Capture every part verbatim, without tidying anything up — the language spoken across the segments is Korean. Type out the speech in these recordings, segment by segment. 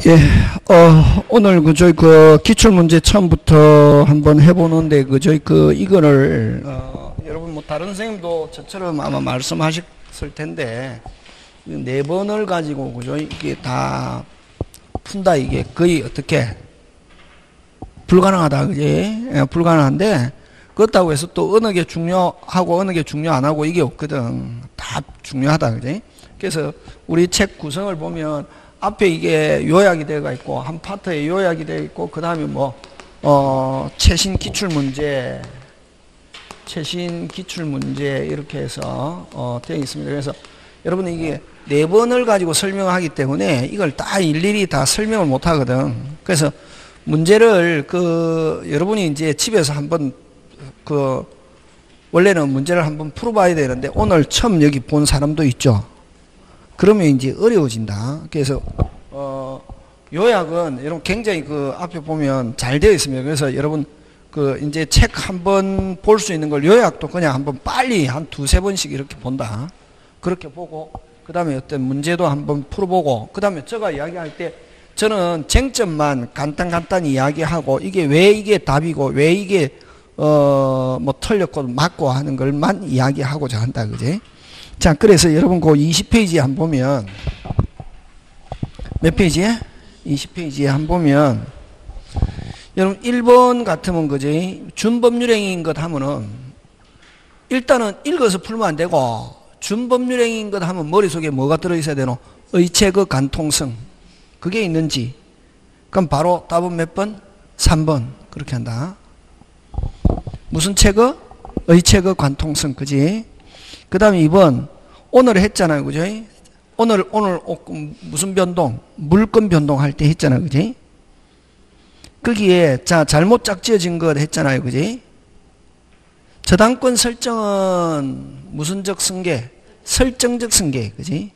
예, 어, 오늘 그 저희 그 기출 문제 처음부터 한번 해보는데 그 저희 그 이거를 어, 여러분 뭐 다른 선생님도 저처럼 아마 말씀하셨을 텐데 네 번을 가지고 그죠 이게 다 푼다 이게 거의 어떻게 불가능하다 그지? 예, 불가능한데 그렇다고 해서 또 어느 게 중요하고 어느 게 중요 안 하고 이게 없거든. 다 중요하다 그지? 그래서 우리 책 구성을 보면 앞에 이게 요약이 되어 있고 한 파트에 요약이 되어 있고 그 다음에 뭐 어, 최신 기출 문제 최신 기출 문제 이렇게 해서 어, 되어 있습니다. 그래서 여러분 이게 네 번을 가지고 설명하기 때문에 이걸 다 일일이 다 설명을 못 하거든. 그래서 문제를 그 여러분이 이제 집에서 한번 그 원래는 문제를 한번 풀어봐야 되는데 오늘 처음 여기 본 사람도 있죠. 그러면 이제 어려워진다. 그래서 어 요약은 여러분 굉장히 그 앞에 보면 잘 되어 있습니다. 그래서 여러분 그 이제 책 한번 볼 수 있는 걸 요약도 그냥 한번 빨리 한 두세 번씩 이렇게 본다. 그렇게 보고 그 다음에 어떤 문제도 한번 풀어보고 그 다음에 제가 이야기할 때 저는 쟁점만 간단 간단히 이야기하고 이게 왜 이게 답이고 왜 이게 어 뭐 틀렸고 맞고 하는 걸만 이야기하고자 한다. 그지? 자, 그래서 여러분 그 이십 페이지에 한 번 보면 몇 페이지에? 이십 페이지에 한 번 보면 여러분 일 번 같으면 그지? 준법률행위인 것 하면은 일단은 읽어서 풀면 안 되고 준법률행위인 것 하면 머릿속에 뭐가 들어있어야 되노? 의체그 간통성 그게 있는지 그럼 바로 답은 몇 번? 삼 번 그렇게 한다. 무슨 체그? 의체그 관통성 그지? 그 다음에 이 번 오늘 했잖아요 그죠? 오늘 오늘 무슨 변동? 물건 변동할 때 했잖아요 그지? 거기에 자 잘못 짝지어진 것 했잖아요 그지? 저당권 설정은 무슨적 승계? 설정적 승계 그지?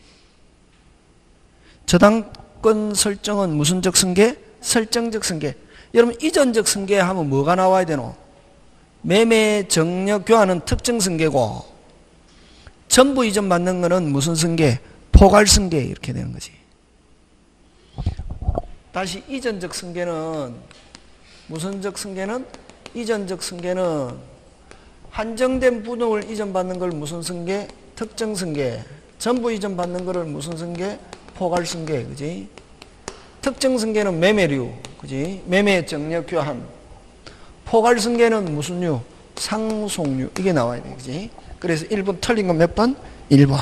저당권 설정은 무슨적 승계? 설정적 승계. 여러분 이전적 승계 하면 뭐가 나와야 되노? 매매 정력 교환은 특정 승계고 전부 이전 받는 거는 무슨 승계? 포괄 승계 이렇게 되는 거지. 다시 이전적 승계는 무슨적 승계는? 이전적 승계는 한정된 분업을 이전 받는 걸 무슨 승계? 특정 승계. 전부 이전 받는 거를 무슨 승계? 포괄 승계. 그지? 특정 승계는 매매류. 그지? 매매 정력 교환. 포괄 승계는 무슨 류? 상속류. 이게 나와야 돼. 그지? 그래서 일 번 틀린 건 몇 번? 일 번.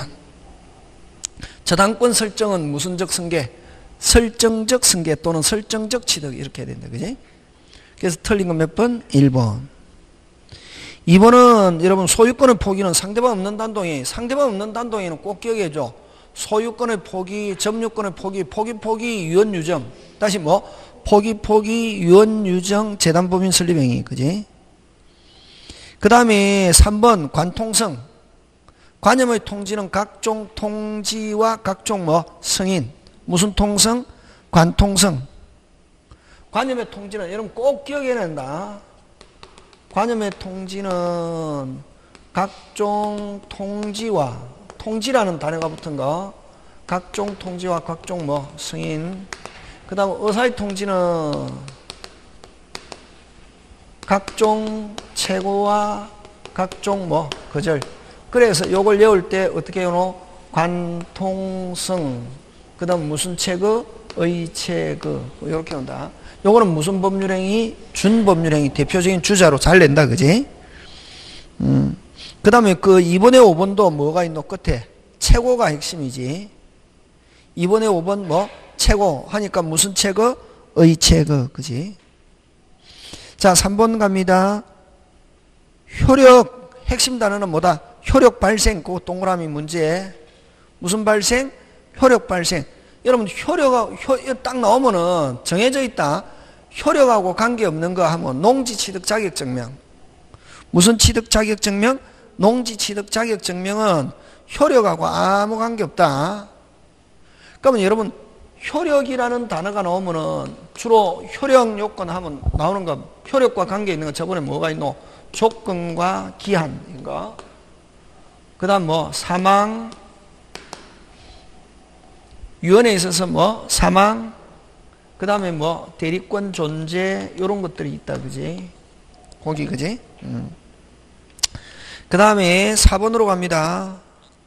저당권 설정은 무슨적 승계? 설정적 승계 또는 설정적 취득 이렇게 해야 된다. 그지? 그래서 틀린 건 몇 번? 일 번. 이 번은 여러분 소유권의 포기는 상대방 없는 단동이 상대방 없는 단동에는 꼭 기억해 줘. 소유권의 포기, 점유권의 포기, 포기 포기 유언 유정. 다시 뭐? 포기 포기 유언 유정 재단법인 설립행위. 그지? 그 다음에 삼 번 관통성. 관념의 통지는 각종 통지와 각종 뭐 승인. 무슨 통성? 관통성. 관념의 통지는 여러분 꼭 기억해야 된다. 관념의 통지는 각종 통지와 통지라는 단어가 붙은 거 각종 통지와 각종 뭐 승인. 그 다음 의사의 통지는 각종 최고와 각종 뭐 거절. 그래서 요걸 외울 때 어떻게 해요? 관통성. 그 다음 무슨 체그? 의체그. 이렇게 온다. 요거는 무슨 법률행위? 준법률행위. 대표적인 주자로 잘 낸다. 그지? 음. 그 다음에 그 이 번에 오 번도 뭐가 있노? 끝에. 최고가 핵심이지. 이 번에 오 번 뭐? 최고. 하니까 무슨 체그? 의체그. 그지? 자, 삼 번 갑니다. 효력. 핵심 단어는 뭐다? 효력 발생. 그거 동그라미 문제. 무슨 발생? 효력 발생. 여러분 효력가 효, 딱 나오면은 정해져 있다. 효력하고 관계없는 거 하면 농지 취득 자격 증명. 무슨 취득 자격 증명? 농지 취득 자격 증명은 효력하고 아무 관계 없다. 그러면 여러분 효력이라는 단어가 나오면은 주로 효력 요건 하면 나오는 거 효력과 관계 있는 거 저번에 뭐가 있노? 조건과 기한인가? 그 다음 뭐 사망 유언에 있어서 뭐 사망 그 다음에 뭐 대리권 존재 요런 것들이 있다. 그지? 거기 그지? 음. 그 다음에 사 번으로 갑니다.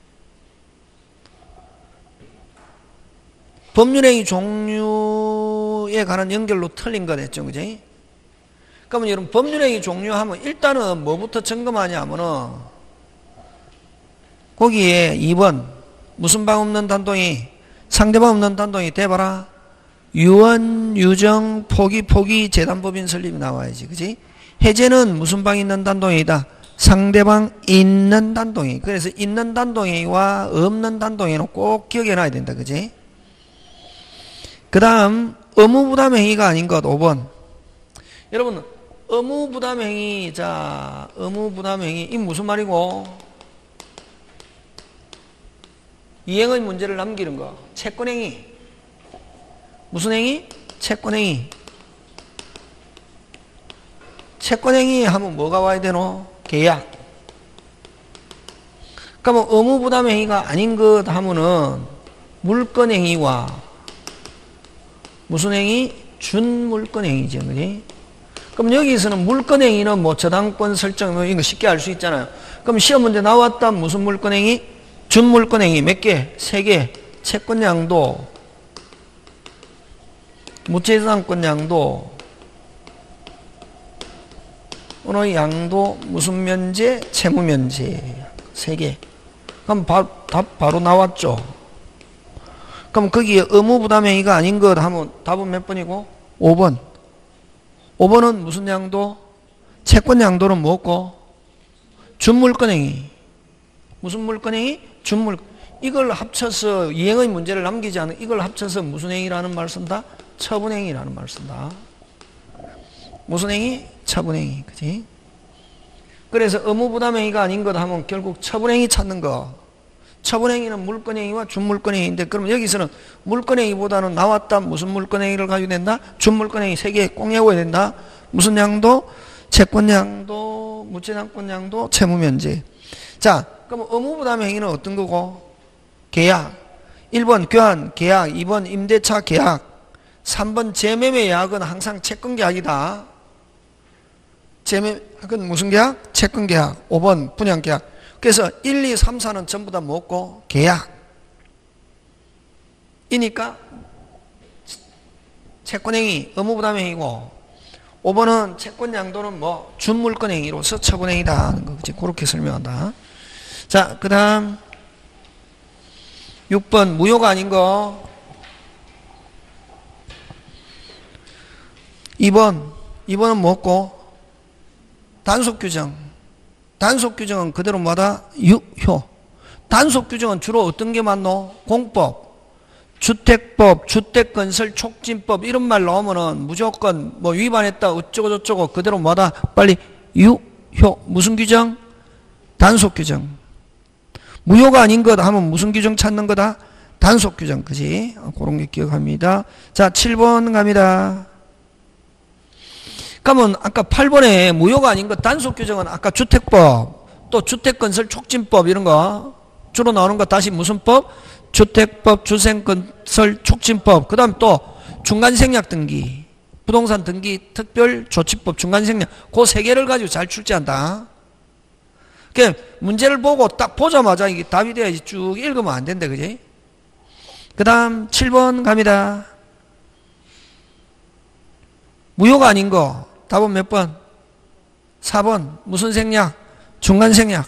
법률행위 종류에 관한 연결로 틀린 거 됐죠. 그지? 그러면 여러분 법률행위 종류하면 일단은 뭐부터 점검하냐 하면은 거기에 이 번 무슨 방 없는 단동이 상대방 없는 단동이 대봐라. 유언, 유정, 포기, 포기, 재단법인 설립이 나와야지. 그지? 해제는 무슨 방 있는 단동이다. 상대방 있는 단동이. 그래서 있는 단동이와 없는 단동이는 꼭 기억해놔야 된다. 그지? 그 다음 의무부담행위가 아닌 것 오 번. 여러분 의무부담행위, 자 의무부담행위 이 무슨 말이고? 이행의 문제를 남기는 거. 채권행위. 무슨 행위? 채권행위. 채권행위 하면 뭐가 와야 되노? 계약. 그러면 의무부담행위가 아닌 것 하면은 물권행위와 무슨 행위? 준물권행위죠. 그지? 그럼 여기서는 물권행위는 뭐 저당권 설정 뭐 이거 쉽게 알 수 있잖아요. 그럼 시험 문제 나왔다. 무슨 물권행위? 준물권행위 몇 개? 세 개. 채권양도, 무채상권양도, 어느 양도, 무슨 면제? 채무면제. 세 개. 그럼 바, 답 바로 나왔죠. 그럼 거기에 의무부담행위가 아닌 것 하면 답은 몇 번이고? 오 번. 오 번은 무슨 양도? 채권양도는 뭐고? 준물권행위. 무슨 물권행위? 준물. 이걸 합쳐서 이행의 문제를 남기지 않은 이걸 합쳐서 무슨 행위라는 말 쓴다? 처분행위라는 말 쓴다. 무슨 행위? 처분행위. 그지? 그래서 의무부담행위가 아닌 것 하면 결국 처분행위 찾는 거. 처분행위는 물권행위와 준물권행위인데 그러면 여기서는 물권행위보다는 나왔다. 무슨 물권행위를 가지고 된다? 준물권행위 세 개 꼭 외워야 된다. 무슨 양도? 채권양도, 무채상권양도, 채무면제. 자, 그럼 의무부담행위는 어떤 거고? 계약. 일 번 교환, 계약. 이 번 임대차 계약. 삼 번 재매매 계약은 항상 채권계약이다. 재매매는 무슨 계약? 채권계약. 오 번 분양계약. 그래서 일, 이, 삼, 사는 전부 다 뭐고? 계약. 이니까 채권행위, 의무부담행위고 오 번은 채권양도는 뭐 준물권행위로서 처분행위다 하는 거. 그치? 그렇게 설명한다. 자, 그 다음 육 번 무효가 아닌 거. 이 번 이 번은 뭐고? 단속규정. 단속규정은 그대로 뭐다? 유효. 단속규정은 주로 어떤 게 많노? 공법, 주택법, 주택건설 촉진법 이런 말 나오면은 무조건 뭐 위반했다 어쩌고 저쩌고 그대로 뭐다? 빨리 유효. 무슨 규정? 단속규정. 무효가 아닌 것 하면 무슨 규정 찾는 거다? 단속규정. 그지? 그런 게 기억합니다. 자, 칠 번 갑니다. 그러면 아까 팔 번에 무효가 아닌 것 단속규정은 아까 주택법, 또 주택건설 촉진법 이런 거 주로 나오는 거 다시 무슨 법? 주택법, 주택건설 촉진법. 그 다음 또 중간생략 등기, 부동산 등기 특별조치법, 중간생략. 그 세 개를 가지고 잘 출제한다. 그 문제를 보고 딱 보자마자 이게 답이 돼야지 쭉 읽으면 안 된다. 그지? 그 다음 칠 번 갑니다. 무효가 아닌 거. 답은 몇 번? 사 번. 무슨 생략? 중간생략.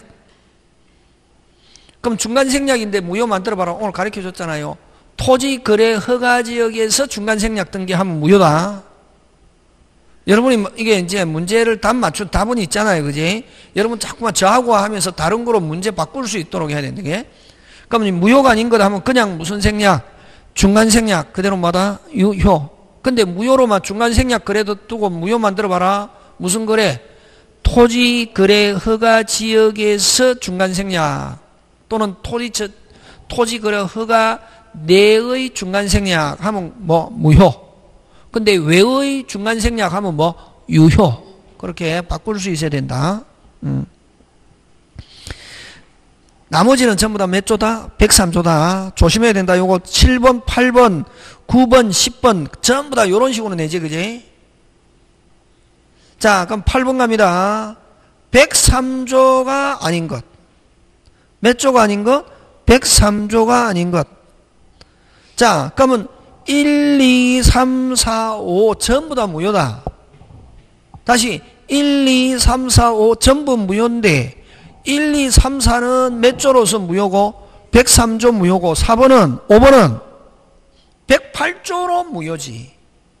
그럼 중간생략인데 무효 만들어봐라. 오늘 가르쳐줬잖아요. 토지거래 허가지역에서 중간생략 등기하면 무효다. 여러분이 이게 이제 문제를 답 맞춘 답은 있잖아요. 그지? 여러분 자꾸만 저하고 하면서 다른 거로 문제 바꿀 수 있도록 해야 되는 게. 그러면 무효가 아닌 것 하면 그냥 무슨 생략? 중간생략. 그대로 뭐다? 유효. 근데 무효로만 중간생략 그래도 두고 무효 만들어봐라. 무슨 거래? 토지거래 허가지역에서 중간생략 또는 토지, 토지거래 허가 내의 중간생략 하면 뭐 무효. 근데 외의 중간생략 하면 뭐 유효. 그렇게 바꿀 수 있어야 된다. 음. 나머지는 전부 다 몇 조다? 백삼 조다. 조심해야 된다. 요거 칠 번, 팔 번, 구 번, 십 번 전부 다 요런 식으로 내지, 그지? 자, 그럼 팔 번 갑니다. 백삼 조가 아닌 것. 몇 조가 아닌 것? 백삼 조가 아닌 것. 자, 그러면 일, 이, 삼, 사, 오 전부 다 무효다. 다시 일, 이, 삼, 사, 오 전부 무효인데 일, 이, 삼, 사는 몇 조로서 무효고 백삼 조 무효고 사 번은 오 번은 백팔 조로 무효지.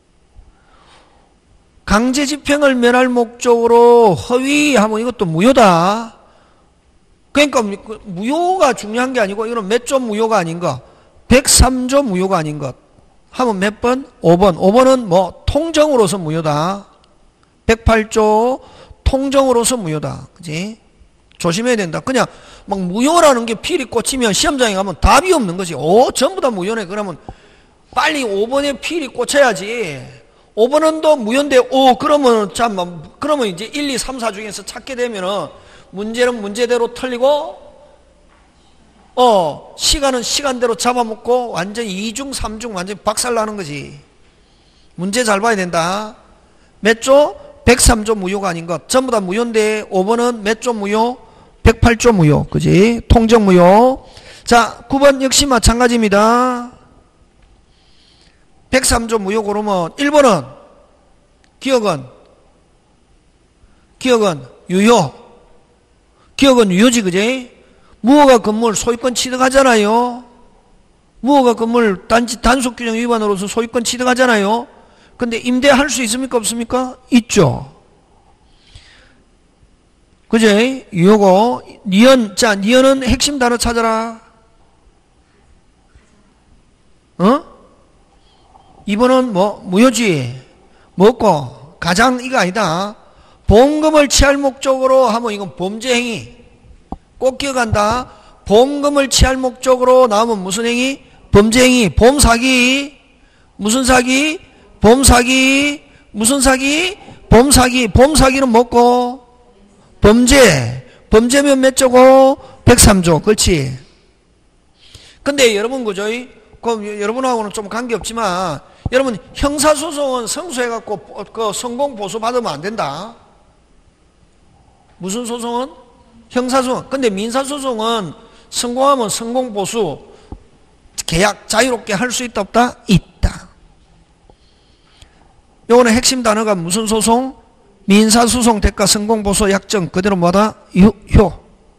강제집행을 면할 목적으로 허위하면 이것도 무효다. 그러니까 무효가 중요한 게 아니고 이거는 몇 조 무효가 아닌 거, 백삼 조 무효가 아닌 것 하면 몇 번? 오 번. 오 번은 뭐 통정으로서 무효다. 백팔 조 통정으로서 무효다. 그지? 조심해야 된다. 그냥 막 무효라는 게 필이 꽂히면 시험장에 가면 답이 없는 거지. 오, 전부 다 무효네. 그러면 빨리 오 번에 필이 꽂혀야지. 오 번은 또 무효인데, 오, 그러면, 참, 그러면 이제 일, 이, 삼, 사 중에서 찾게 되면은 문제는 문제대로 틀리고, 어, 시간은 시간대로 잡아먹고 완전 이 중, 삼 중 완전 박살나는 거지. 문제 잘 봐야 된다. 몇 조? 백삼 조 무효가 아닌 것. 전부 다 무효인데, 오 번은 몇 조 무효? 백팔 조 무효. 그지? 통정 무효. 자, 구 번 역시 마찬가지입니다. 백삼 조 무효 고르면 일 번은 기억은 기억은 유효. 기억은 유효지, 그지? 무허가 건물 소유권 취득하잖아요. 무허가 건물 단지 단속 규정 위반으로서 소유권 취득하잖아요. 근데 임대할 수 있습니까? 없습니까? 있죠. 그지? 유효고. 니은. 자, 니은은 핵심 단어 찾아라. 어? 이 번은 뭐 무효지. 뭐고? 가장 이거 아니다. 보험금을 취할 목적으로 하면 이건 범죄 행위. 꼭 기억한다. 보험금을 취할 목적으로 나오면 무슨 행위? 범죄 행위. 보험 사기. 무슨 사기? 보험 사기. 무슨 사기? 보험 사기. 보험 사기는 뭐고? 범죄. 범죄면 몇 조고? 백삼 조. 그렇지. 근데 여러분 그죠? 그럼 여러분하고는 좀 관계없지만 여러분 형사소송은 성수해갖고 그 성공 보수 받으면 안 된다. 무슨 소송은? 형사소송. 근데 민사소송은 성공하면 성공 보수 계약 자유롭게 할 수 있다 없다? 있다. 요거는 핵심 단어가 무슨 소송? 민사소송 대가 성공 보수 약정. 그대로 뭐다? 유효.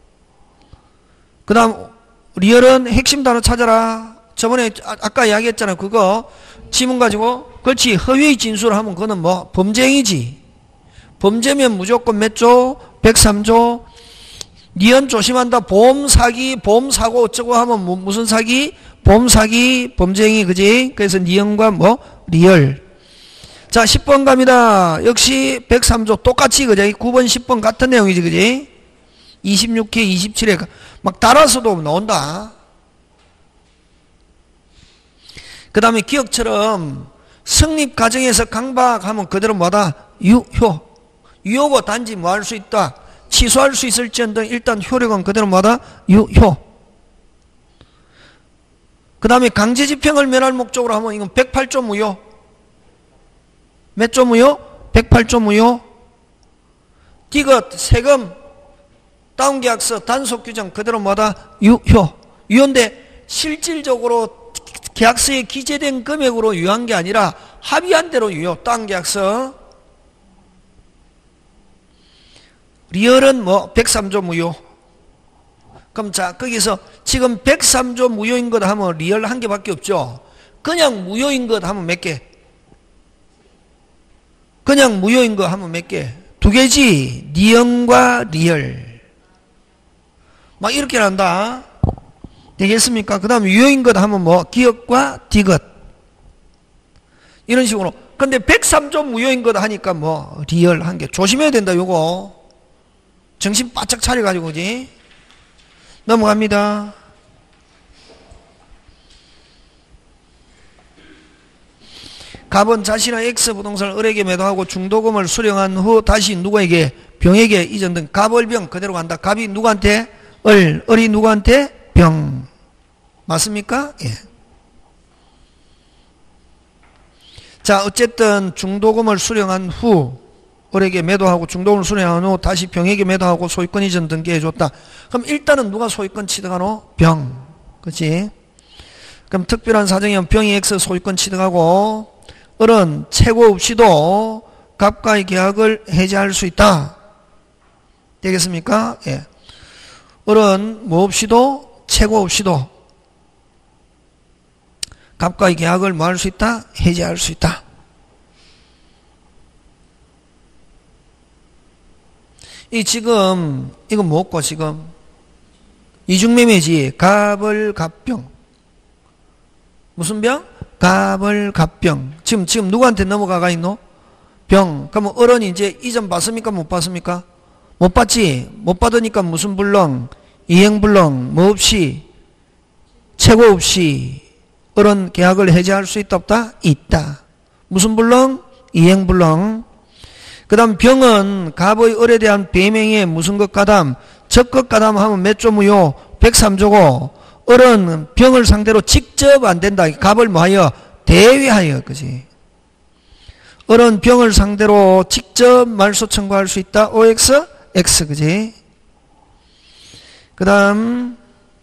그 다음 리얼은 핵심 단어 찾아라. 저번에 아까 이야기했잖아. 그거 지문 가지고 그렇지. 허위의 진술을 하면 그거는 뭐 범죄행위지. 범죄면 무조건 몇 조? 백삼 조. 니은 조심한다. 보험 사기, 보험 사고 어쩌고 하면 뭐, 무슨 사기? 보험 사기, 범죄행위. 그지? 그래서 니은과 뭐 리얼. 자, 십 번 갑니다. 역시 백삼 조 똑같이 그지? 구 번, 십 번 같은 내용이지. 그지? 이십육 회, 이십칠 회 막 달아서도 나온다. 그 다음에 기억처럼 성립 과정에서 강박하면 그대로 뭐다? 유효. 유효고 단지 뭐 할 수 있다? 취소할 수 있을지언정 일단 효력은 그대로 뭐다? 유효. 그 다음에 강제집행을 면할 목적으로 하면 이건 백팔 조 무효. 몇 조 무효? 백팔 조 무효. 디귿, 세금, 다운계약서, 단속규정 그대로 뭐다? 유효. 유효인데 실질적으로 계약서에 기재된 금액으로 유효한 게 아니라 합의한 대로 유효. 다운계약서. 리얼은 뭐 백삼 조 무효. 그럼 자 거기서 지금 백삼 조 무효인 것 하면 리얼 한 개밖에 없죠. 그냥 무효인 것 하면 몇 개? 그냥 무효인 거 하면 몇 개? 두 개지. 니은과 리얼. 막 이렇게 한다. 되겠습니까? 그 다음 유효인 것 하면 뭐 기억과 디귿. 이런 식으로. 근데 백삼 조 무효인 것 하니까 뭐 리얼 한 개. 조심해야 된다. 요거. 정신 바짝 차려가지고, 그지? 넘어갑니다. 갑은 자신의 X 부동산을 을에게 매도하고 중도금을 수령한 후 다시 누구에게? 병에게 이전된 갑을병 그대로 간다. 갑이 누구한테? 을, 을이 누구한테? 병. 맞습니까? 예. 자, 어쨌든 중도금을 수령한 후 을에게 매도하고 중도금을 수령한 후 다시 병에게 매도하고 소유권 이전 등기해줬다. 그럼 일단은 누가 소유권 취득하노? 병. 그치? 그럼 특별한 사정이면 병이 X 소유권 취득하고 을은 채고 없이도 갑과의 계약을 해지할 수 있다. 되겠습니까? 예. 을은 뭐 없이도 채고 없이도 갑과의 계약을 뭐 할 수 있다? 해지할 수 있다. 이 지금 이건 뭐고 지금 이중매매지. 갑을 갑병. 무슨 병? 갑을 갑병. 지금 지금 누구한테 넘어가가 있노? 병. 그러면 을은 이제 이전 받습니까? 못 받습니까? 못 받지. 못 받으니까 무슨 불능? 이행불능. 뭐 없이? 채고 없이 을은 계약을 해지할 수 있다 없다? 있다. 무슨 불능? 이행불능. 그 다음 병은 갑의 을에 대한 배명에 무슨 것 가담? 적것 가담 하면 몇 조 무효? 백삼 조고 을은 병을 상대로 직접 안 된다. 갑을 뭐하여? 대위하여. 그지? 을은 병을 상대로 직접 말소 청구할 수 있다. 오엑스? X. 그지? 그 다음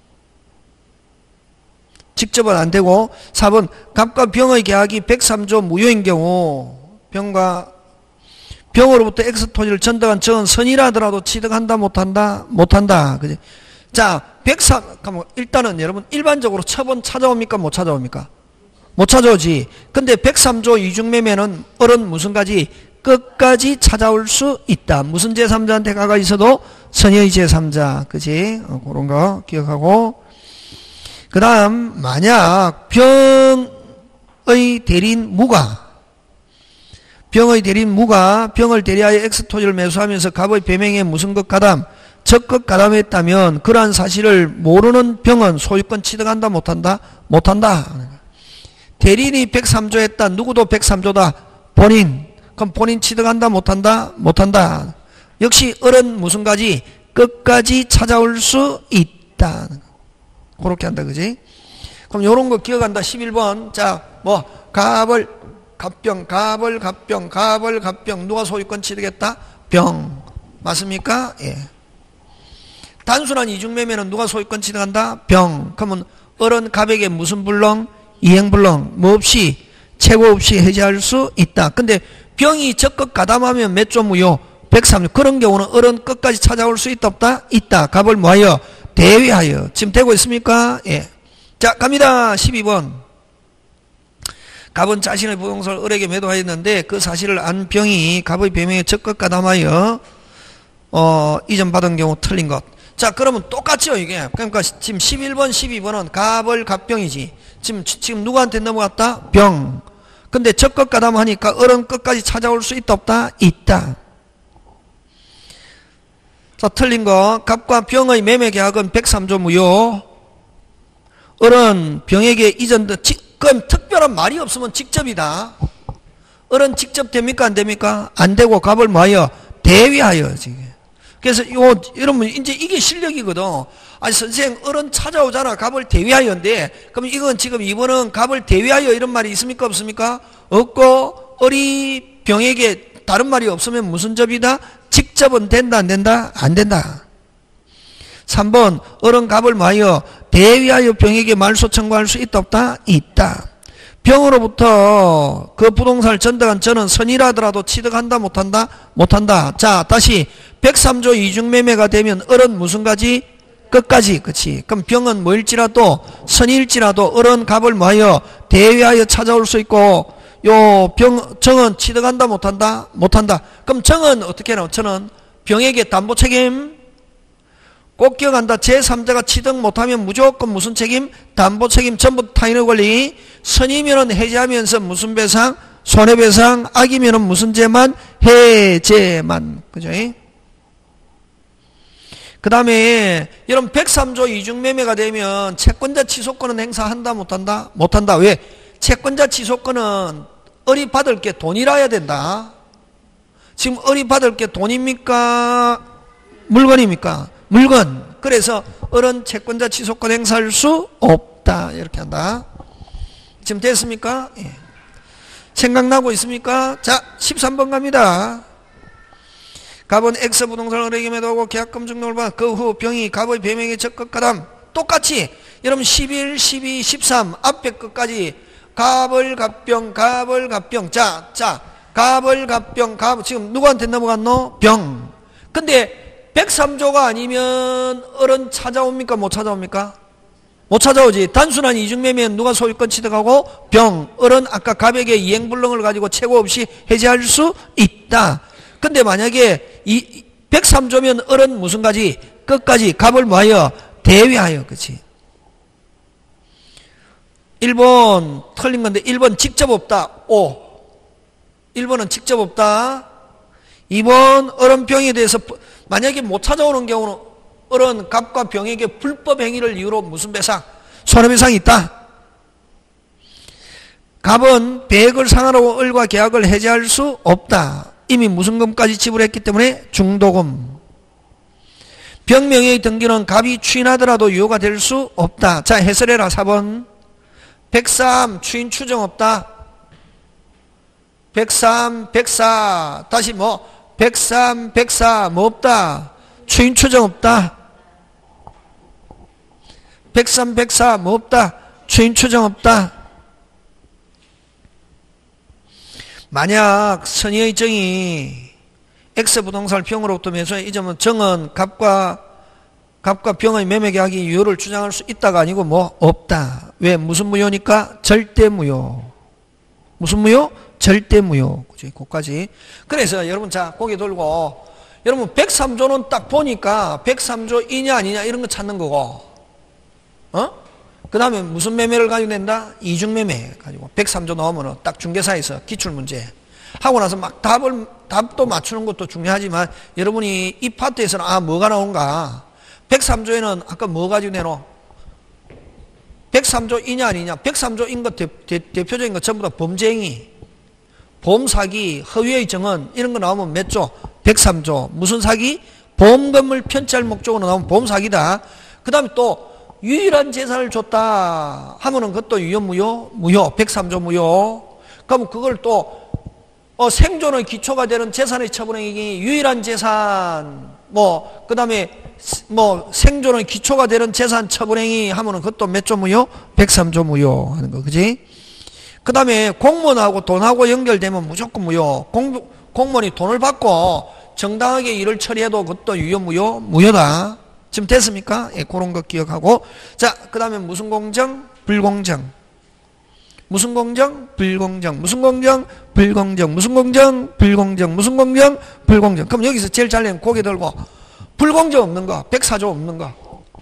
직접은 안 되고 사 번 갑과 병의 계약이 백삼 조 무효인 경우 병과 병으로부터 X 토지를 전득한 정은 선이라더라도 취득한다 못한다? 못한다. 그지? 자, 백삼 일단은 여러분 일반적으로 처분 찾아옵니까? 못 찾아옵니까? 못 찾아오지. 근데 백삼 조 이중매매는 을은 무슨 가지? 끝까지 찾아올 수 있다. 무슨 제삼자한테 가가 있어도 선의 제삼자. 그지? 어, 그런 거 기억하고. 그 다음 만약 병의 대리인 무가 병의 대리인 무가 병을 대리하여 X 토지를 매수하면서 갑의 배명에 무슨 것 가담? 적것 가담했다면 그러한 사실을 모르는 병은 소유권 취득한다 못한다? 못한다. 대리인이 백삼 조 했다. 누구도 백삼 조다. 본인. 그럼 본인 취득한다 못한다? 못한다. 역시 을은 무슨 가지? 끝까지 찾아올 수 있다. 그렇게 한다. 그지? 그럼 요런 거 기억한다. 십일 번. 자, 뭐 갑을 갑병, 갑을 갑병, 갑을 갑병. 누가 소유권 취득했다? 병. 맞습니까? 예. 단순한 이중매매는 누가 소유권 취득한다? 병. 그러면 을은 갑에게 무슨 불능? 이행불능. 뭐 없이 채고 없이 해지할 수 있다. 근데 병이 적극 가담하면 몇 조 무효? 백삼 조. 그런 경우는 을은 끝까지 찾아올 수 있다 없다? 있다. 갑을 뭐하여? 대위하여. 지금 되고 있습니까? 예. 자, 갑니다. 십이 번. 갑은 자신의 부동산을 을에게 매도하였는데 그 사실을 안 병이 갑의 배명에 적극 가담하여 어, 이전 받은 경우 틀린 것. 자, 그러면 똑같죠, 이게. 그러니까 지금 십일 번, 십이 번은 갑을 갑병이지. 지금, 지금 누구한테 넘어갔다? 병. 근데 적극 가담하니까 을은 끝까지 찾아올 수 있다, 없다? 있다. 자, 틀린 거. 갑과 병의 매매 계약은 백삼 조 무효. 을은 병에게 이전, 그럼 특별한 말이 없으면 직접이다. 을은 직접 됩니까? 안 됩니까? 안 되고 갑을 뭐하여? 대위하여, 지금. 그래서 요, 여러분, 이제 이게 실력이거든. 아니, 선생, 을은 찾아오잖아. 갑을 대위하여인데, 그럼 이건 지금 이번은 갑을 대위하여 이런 말이 있습니까? 없습니까? 없고, 을이 병에게 다른 말이 없으면 무슨 접이다? 직접은 된다, 안 된다? 안 된다. 삼 번, 을은 갑을 뭐하여? 대위하여 병에게 말소 청구할 수 있다, 없다? 있다. 병으로부터 그 부동산을 전득한 저는 선이라더라도 취득한다, 못한다? 못한다. 자, 다시 백삼 조 이중매매가 되면 을은 무슨 가지? 끝까지. 그치? 그럼 병은 뭐일지라도 선일지라도 을은 갑을 뭐하여? 대위하여 찾아올 수 있고 요 병, 정은 취득한다, 못한다? 못한다. 그럼 정은 어떻게 해요? 저는 병에게 담보 책임 꼭 기억한다. 제삼자가 취득 못하면 무조건 무슨 책임? 담보 책임 전부 타인의 권리. 선이면은 해제하면서 무슨 배상? 손해배상. 악이면은 무슨 죄만? 해제만. 그죠? 그 다음에 여러분 백삼 조 이중매매가 되면 채권자 취소권은 행사한다, 못한다? 못한다. 왜? 채권자 취소권은 을이 받을 게 돈이라야 된다. 지금 을이 받을 게 돈입니까? 물건입니까? 물건. 그래서 을은 채권자 취소권 행사할 수 없다. 이렇게 한다. 지금 됐습니까? 예. 생각나고 있습니까? 자, 십삼 번 갑니다. 갑은 X 부동산을 을에게 매도하고 계약금 증명을 받아 그 후 병이 갑의 배명에 적극 가담. 똑같이 여러분 십일, 십이, 십삼 앞에 끝까지 갑을 갑병, 갑을 갑병. 자, 자, 갑을 갑병, 갑 지금 누구한테 넘어갔노? 병. 근데 백삼 조가 아니면 을은 찾아옵니까? 못 찾아옵니까? 못 찾아오지. 단순한 이중매매는 누가 소유권 취득하고? 병. 을은 아까 갑에게 이행불능을 가지고 최고 없이 해제할 수 있다. 근데 만약에 이 백삼 조면 을은 무슨 가지? 끝까지 갑을 뭐하여? 대위하여. 그치? 일 번 틀린 건데 일 번 직접 없다. 오. 일 번은 직접 없다. 이 번 을은 병에 대해서 만약에 못 찾아오는 경우는 을은 갑과 병에게 불법 행위를 이유로 무슨 배상? 손해배상이 있다. 갑은 배액을 상환하고 을과 계약을 해제할 수 없다. 이미 무슨 금까지 지불했기 때문에 중도금. 병명의 등기는 갑이 추인하더라도 유효가 될 수 없다. 자, 해설해라. 사 번. 백삼 추인 추정 없다. 백삼, 백사 다시 뭐 백삼, 백사 뭐 없다. 추인 추정 없다. 백삼, 백사 뭐 없다. 추인 추정 없다. 만약 선의의 정이 X 부동산을 병으로부터 매수해 이 점은 정은 갑과 갑과 병의 매매 계약이 유효를 주장할 수 있다가 아니고 뭐 없다. 왜? 무슨 무효니까? 절대 무효. 무슨 무효? 절대 무효. 그치? 거기까지. 그래서 여러분 자 고개 돌고 여러분 백삼 조는 딱 보니까 백삼 조이냐 아니냐 이런 거 찾는 거고, 어? 그 다음에 무슨 매매를 가지고 낸다? 이중매매 가지고 백삼 조 나오면은 딱 중개사에서 기출문제 하고 나서 막 답을 답도 맞추는 것도 중요하지만 여러분이 이 파트에서는 아 뭐가 나온가? 백삼 조에는 아까 뭐 가지고 내노? 백삼 조이냐 아니냐? 백삼 조인 것 대, 대, 대표적인 것 전부 다 범죄행위, 보험 사기, 허위의 정은 이런 거 나오면 몇 조? 백삼 조. 무슨 사기? 보험금을 편취할 목적으로 나오면 보험 사기다. 그 다음에 또 유일한 재산을 줬다 하면은 그것도 유효 무효? 무효. 백삼 조 무효. 그럼 그걸 또 어, 생존의 기초가 되는 재산의 처분행위, 유일한 재산, 뭐, 그 다음에, 뭐, 생존의 기초가 되는 재산 처분행위 하면은 그것도 몇 조 무효? 백삼 조 무효 하는 거, 그지? 그 다음에 공무원하고 돈하고 연결되면 무조건 무효. 공, 공무원이 돈을 받고 정당하게 일을 처리해도 그것도 유효 무효? 무효다. 지금 됐습니까? 예, 그런 거 기억하고. 자, 그 다음에 무슨 공정? 불공정. 무슨 공정? 불공정. 무슨 공정? 불공정. 무슨 공정? 불공정. 무슨 공정? 불공정. 그럼 여기서 제일 잘 내면 고개 들고 불공정 없는 거, 백사 조 없는 거.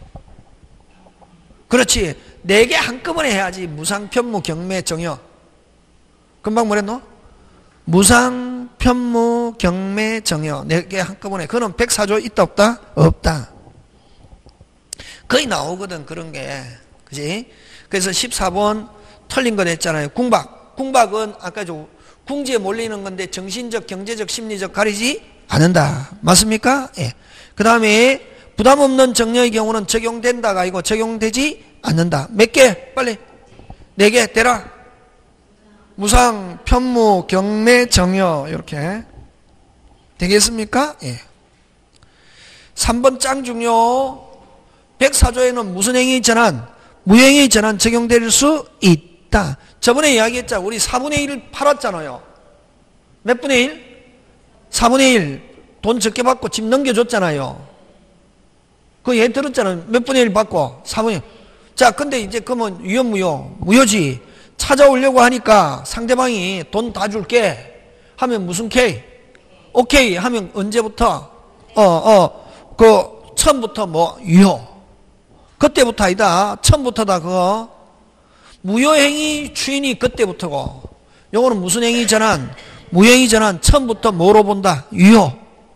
그렇지. 네 개 한꺼번에 해야지. 무상, 편무, 경매, 정여. 금방 뭐랬노? 무상, 편무, 경매, 정여. 네 개 한꺼번에. 그거는 백사 조 있다 없다? 없다. 거의 나오거든 그런 게. 그지? 그래서 십사 번 틀린 거 냈잖아요. 궁박. 궁박은 아까 저 궁지에 몰리는 건데 정신적, 경제적, 심리적 가리지 않는다. 맞습니까? 예. 그 다음에 부담 없는 정려의 경우는 적용된다가 아니고 적용되지 않는다. 몇 개? 빨리. 네 개 대라. 무상, 편무, 경매, 정여. 이렇게. 되겠습니까? 예. 삼 번 짱 중요. 백사 조에는 무슨 행위 전환? 무행위 전환 적용될 수 있다. 저번에 이야기했잖아. 우리 사분의 일을 팔았잖아요. 몇 분의 일? 사분의 일. 돈 적게 받고 집 넘겨줬잖아요. 그 얘 들었잖아요. 몇 분의 일 받고? 사분의 일. 자, 근데 이제 그러면 유효, 무효? 무효지. 찾아오려고 하니까 상대방이 돈 다 줄게 하면 무슨 K? 오케이 하면 언제부터? 어, 어, 그 처음부터 뭐 유효. 그때부터 아니다. 처음부터다 그거. 무효행위 추인이 그때부터고 요거는 무슨 행위 전환? 무효행위 전환. 처음부터 뭐로 본다? 유효.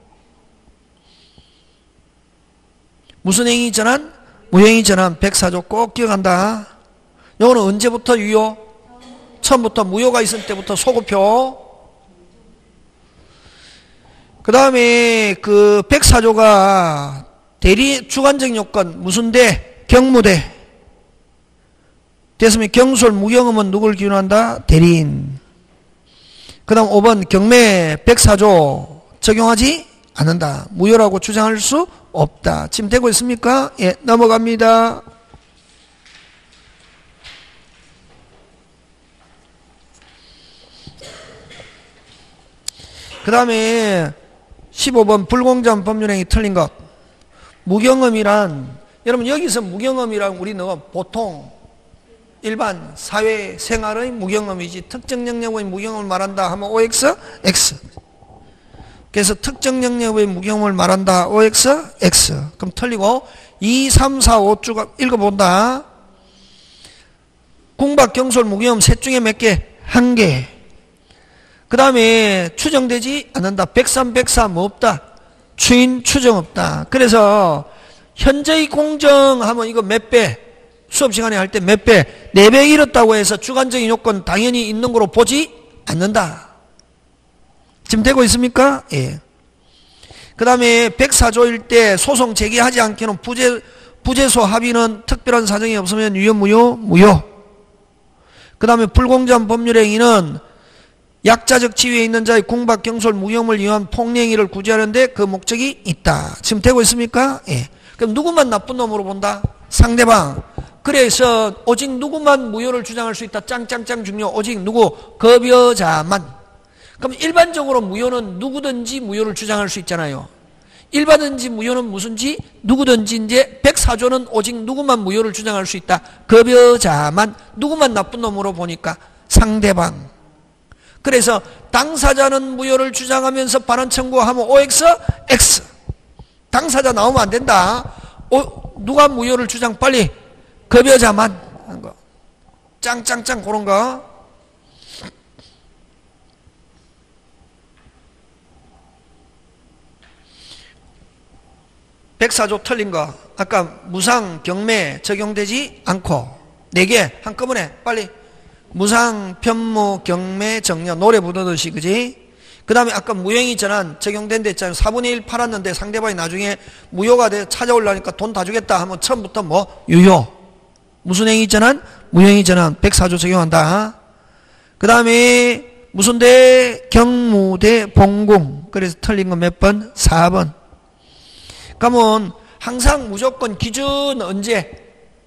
무슨 행위 전환? 무효행위 전환. 백사 조 꼭 기억한다. 요거는 언제부터 유효? 처음부터 무효가 있을 때부터 소급표. 그 다음에 그 백사 조가 대리 주관적 요건 무슨 대? 경무대. 됐으면 경솔 무경음은 누굴 기준한다? 대리인. 그 다음 오 번 경매 백사조 적용하지 않는다. 무효라고 주장할 수 없다. 지금 되고 있습니까? 예, 넘어갑니다. 그 다음에 십오 번 불공정 법률행위 틀린 것. 무경험이란, 여러분 여기서 무경험이란 우리는 보통 일반 사회생활의 무경험이지 특정 영역의 무경험을 말한다 하면 오엑스, X. 그래서 특정 영역의 무경험을 말한다 오엑스, X. 그럼 틀리고 이, 삼, 사, 오 쭉 읽어본다. 궁박, 경솔, 무경험 셋 중에 몇 개? 한 개. 그 다음에 추정되지 않는다. 백삼, 백사 뭐 없다? 추인, 추정 없다. 그래서 현재의 공정하면 이거 몇 배? 수업 시간에 할 때 몇 배? 네 배 잃었다고 해서 주관적인 요건 당연히 있는 거로 보지 않는다. 지금 되고 있습니까? 예. 그 다음에 백사조일 때 소송 제기하지 않게는 부재, 부재소 합의는 특별한 사정이 없으면 유효, 무효? 무효. 그 다음에 불공정한 법률행위는 약자적 지위에 있는 자의 궁박, 경솔, 무경험을 위한 폭행위를 구제하는데 그 목적이 있다. 지금 되고 있습니까? 예. 그럼 누구만 나쁜 놈으로 본다? 상대방. 그래서 오직 누구만 무효를 주장할 수 있다. 짱짱짱 중요. 오직 누구? 급여자만. 그럼 일반적으로 무효는 누구든지 무효를 주장할 수 있잖아요. 일반든지 무효는 무슨지? 누구든지 이제 백사조는 오직 누구만 무효를 주장할 수 있다. 급여자만. 누구만 나쁜 놈으로 보니까 상대방. 그래서 당사자는 무효를 주장하면서 반환 청구하면 오엑스, X. 당사자 나오면 안 된다. 오, 누가 무효를 주장? 빨리 급여자만 하는 거. 짱짱짱 그런 거. 백사조 틀린 거. 아까 무상 경매 적용되지 않고 네 개 한꺼번에 빨리. 무상, 편무, 경매, 정려 노래 부르듯이 그지? 그 다음에 아까 무효행위 전환 적용된 데 있잖아요. 사분의 일 팔았는데 상대방이 나중에 무효가 돼 찾아오려니까 돈 다 주겠다 하면 처음부터 뭐? 유효. 무슨 행위 전환? 무효행위 전환. 백사조 적용한다. 그 다음에 무슨 대? 경무대 봉공. 그래서 틀린 거 몇 번? 사 번. 그러면 항상 무조건 기준 언제?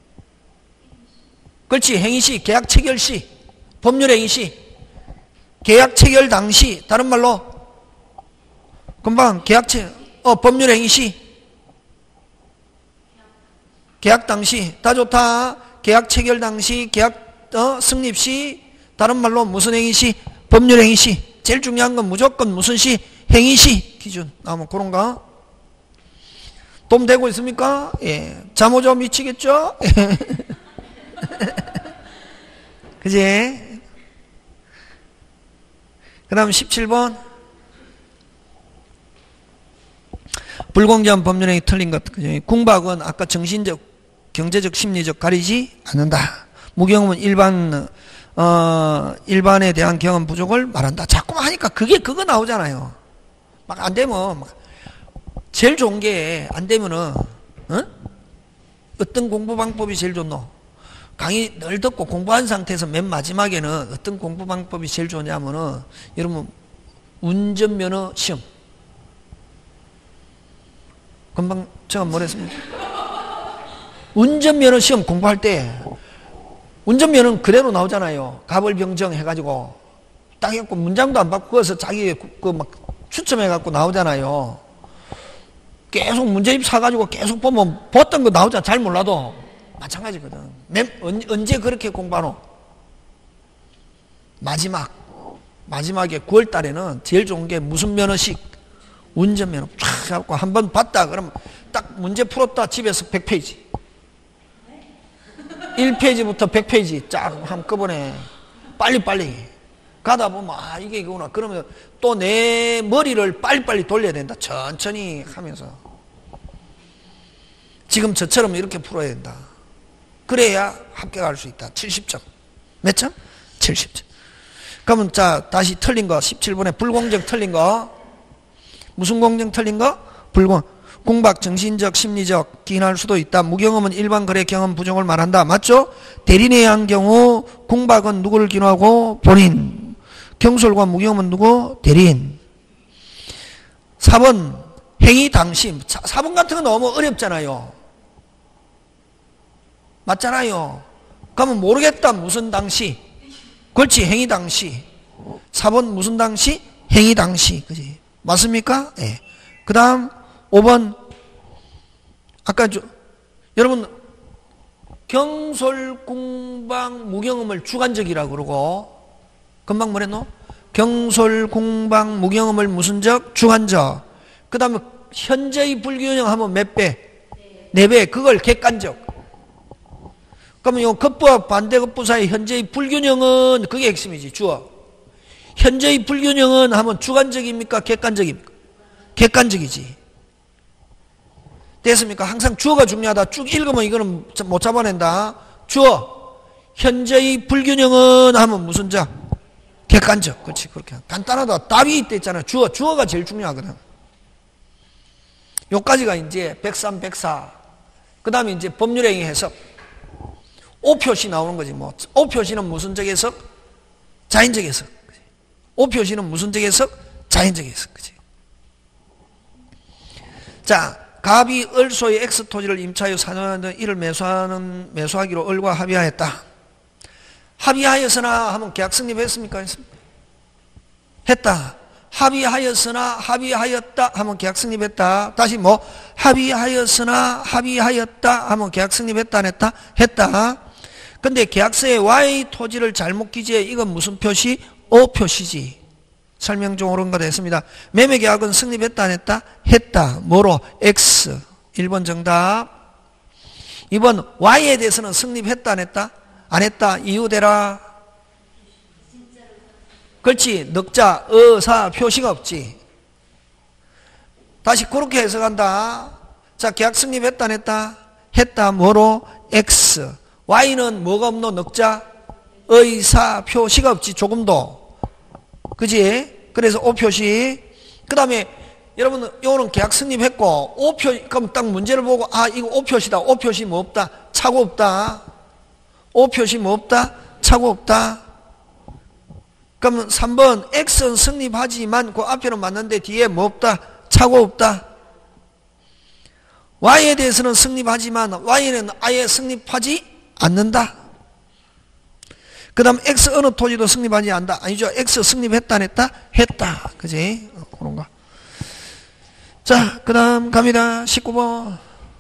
그렇지. 행위시, 계약 체결시, 법률행위시, 계약 체결 당시, 다른 말로 금방 계약 체, 어 법률행위시, 계약 당시 다 좋다. 계약 체결 당시, 계약 어 승립시, 다른 말로 무슨 행위시? 법률행위시. 제일 중요한 건 무조건 무슨 시? 행위시 기준. 나오면 그런가? 도움 되고 있습니까? 예. 잠오죠 미치겠죠? 그지? 그 다음 십칠 번 불공정한 법률행위 틀린 것. 그지? 궁박은 아까 정신적, 경제적, 심리적 가리지 않는다. 무경험은 일반 어 일반에 대한 경험 부족을 말한다. 자꾸만 하니까 그게 그거 나오잖아요. 막 안 되면 막 제일 좋은 게 안 되면은 어? 어떤 공부 방법이 제일 좋노? 강의 늘 듣고 공부한 상태에서 맨 마지막에는 어떤 공부 방법이 제일 좋냐면은 여러분 운전면허 시험. 금방 제가 뭐랬습니까? 운전면허 시험 공부할 때 운전면허는 그대로 나오잖아요. 가벌병정 해가지고 딱 했고 문장도 안 바꾸어서 자기 그 막 추첨해갖고 나오잖아요. 계속 문제집 사가지고 계속 보면 봤던 거 나오잖아. 잘 몰라도 마찬가지거든. 맨, 언제 그렇게 공부하노? 마지막 마지막에 구월 달에는 제일 좋은 게 무슨 면허식? 운전면허 쫙 해갖고 한 번 봤다 그러면 딱 문제 풀었다 집에서 백 페이지 일 페이지부터 백 페이지 쫙 한꺼번에 빨리빨리 가다 보면 아 이게 이거구나. 그러면 또 내 머리를 빨리빨리 돌려야 된다. 천천히 하면서 지금 저처럼 이렇게 풀어야 된다. 그래야 합격할 수 있다. 칠십 점. 몇 점? 칠십 점. 그러면 자 다시 틀린 거 십칠 번에 불공정 틀린 거. 무슨 공정 틀린 거? 불공. 공박, 정신적, 심리적 기인할 수도 있다. 무경험은 일반 거래 경험 부정을 말한다. 맞죠? 대리인에 의한 경우 공박은 누구를 기인하고? 본인. 경솔과 무경험은 누구? 대리인. 사 번 행위 당시. 사 번 같은 건 너무 어렵잖아요. 맞잖아요. 그러면 모르겠다. 무슨 당시? 그렇지. 행위 당시. 사 번 무슨 당시? 행위 당시. 그지? 맞습니까? 예. 네. 그 다음 오 번 아까 저, 여러분 경솔공방 무경험을 주관적이라고 그러고 금방 뭐랬노? 경솔공방 무경험을 무슨 적? 주관적. 그 다음에 현재의 불균형 하면 몇 배? 네 배. 그걸 객관적. 그러면 요 급부와 반대급부 사이 현재의 불균형은 그게 핵심이지. 주어. 현재의 불균형은 하면 주관적입니까? 객관적입니까? 객관적이지. 됐습니까? 항상 주어가 중요하다. 쭉 읽으면 이거는 못 잡아낸다. 주어. 현재의 불균형은 하면 무슨 자? 객관적. 그렇지. 그렇게. 간단하다. 답이 이때 있잖아. 주어. 주어가 제일 중요하거든. 요까지가 이제 백삼, 백사. 그 다음에 이제 법률행위 해석. 오표시 나오는 거지. 뭐. 오표시는 무슨 적 해석? 자인적 해석. 오표시는 무슨 적 해석? 자인적 해석. 그치? 자. 갑이 을소의 X 토지를 임차하여 사용하는 이를 매수하는, 매수하기로 을과 합의하였다. 합의하였으나 하면 계약 성립했습니까? 했다. 합의하였으나 합의하였다 하면 계약 성립했다. 다시 뭐 합의하였으나 합의하였다 하면 계약 성립했다 안 했다? 했다. 근데 계약서에 Y 토지를 잘못 기재해. 이건 무슨 표시? O 표시지. 설명 중 옳은 거 됐습니다. 매매계약은 성립했다 안 했다? 했다. 뭐로? X. 일 번 정답. 이 번 Y에 대해서는 성립했다 안 했다? 안 했다. 이유 대라. 그렇지. 넉자, 어, 사, 표시가 없지. 다시 그렇게 해석한다. 자, 계약 성립했다 안 했다? 했다. 뭐로? X. Y는 뭐가 없노? 넉자, 의, 사, 표시가 없지. 조금도. 그지? 그래서 O 표시. 그 다음에 여러분 요거는 계약 성립했고 O 표시. 그럼 딱 문제를 보고 아 이거 O 표시다. O 표시 뭐 없다? 차고 없다. O 표시 뭐 없다? 차고 없다. 그러면 삼 번 X는 성립하지만 그 앞에는 맞는데 뒤에 뭐 없다? 차고 없다. Y에 대해서는 성립하지만 Y는 아예 성립하지 않는다. 그 다음 X 어느 토지도 성립하지 않는다. 아니죠. X 성립했다 안 했다? 했다. 그지? 어, 그런가. 자, 그 다음 갑니다. 십구 번.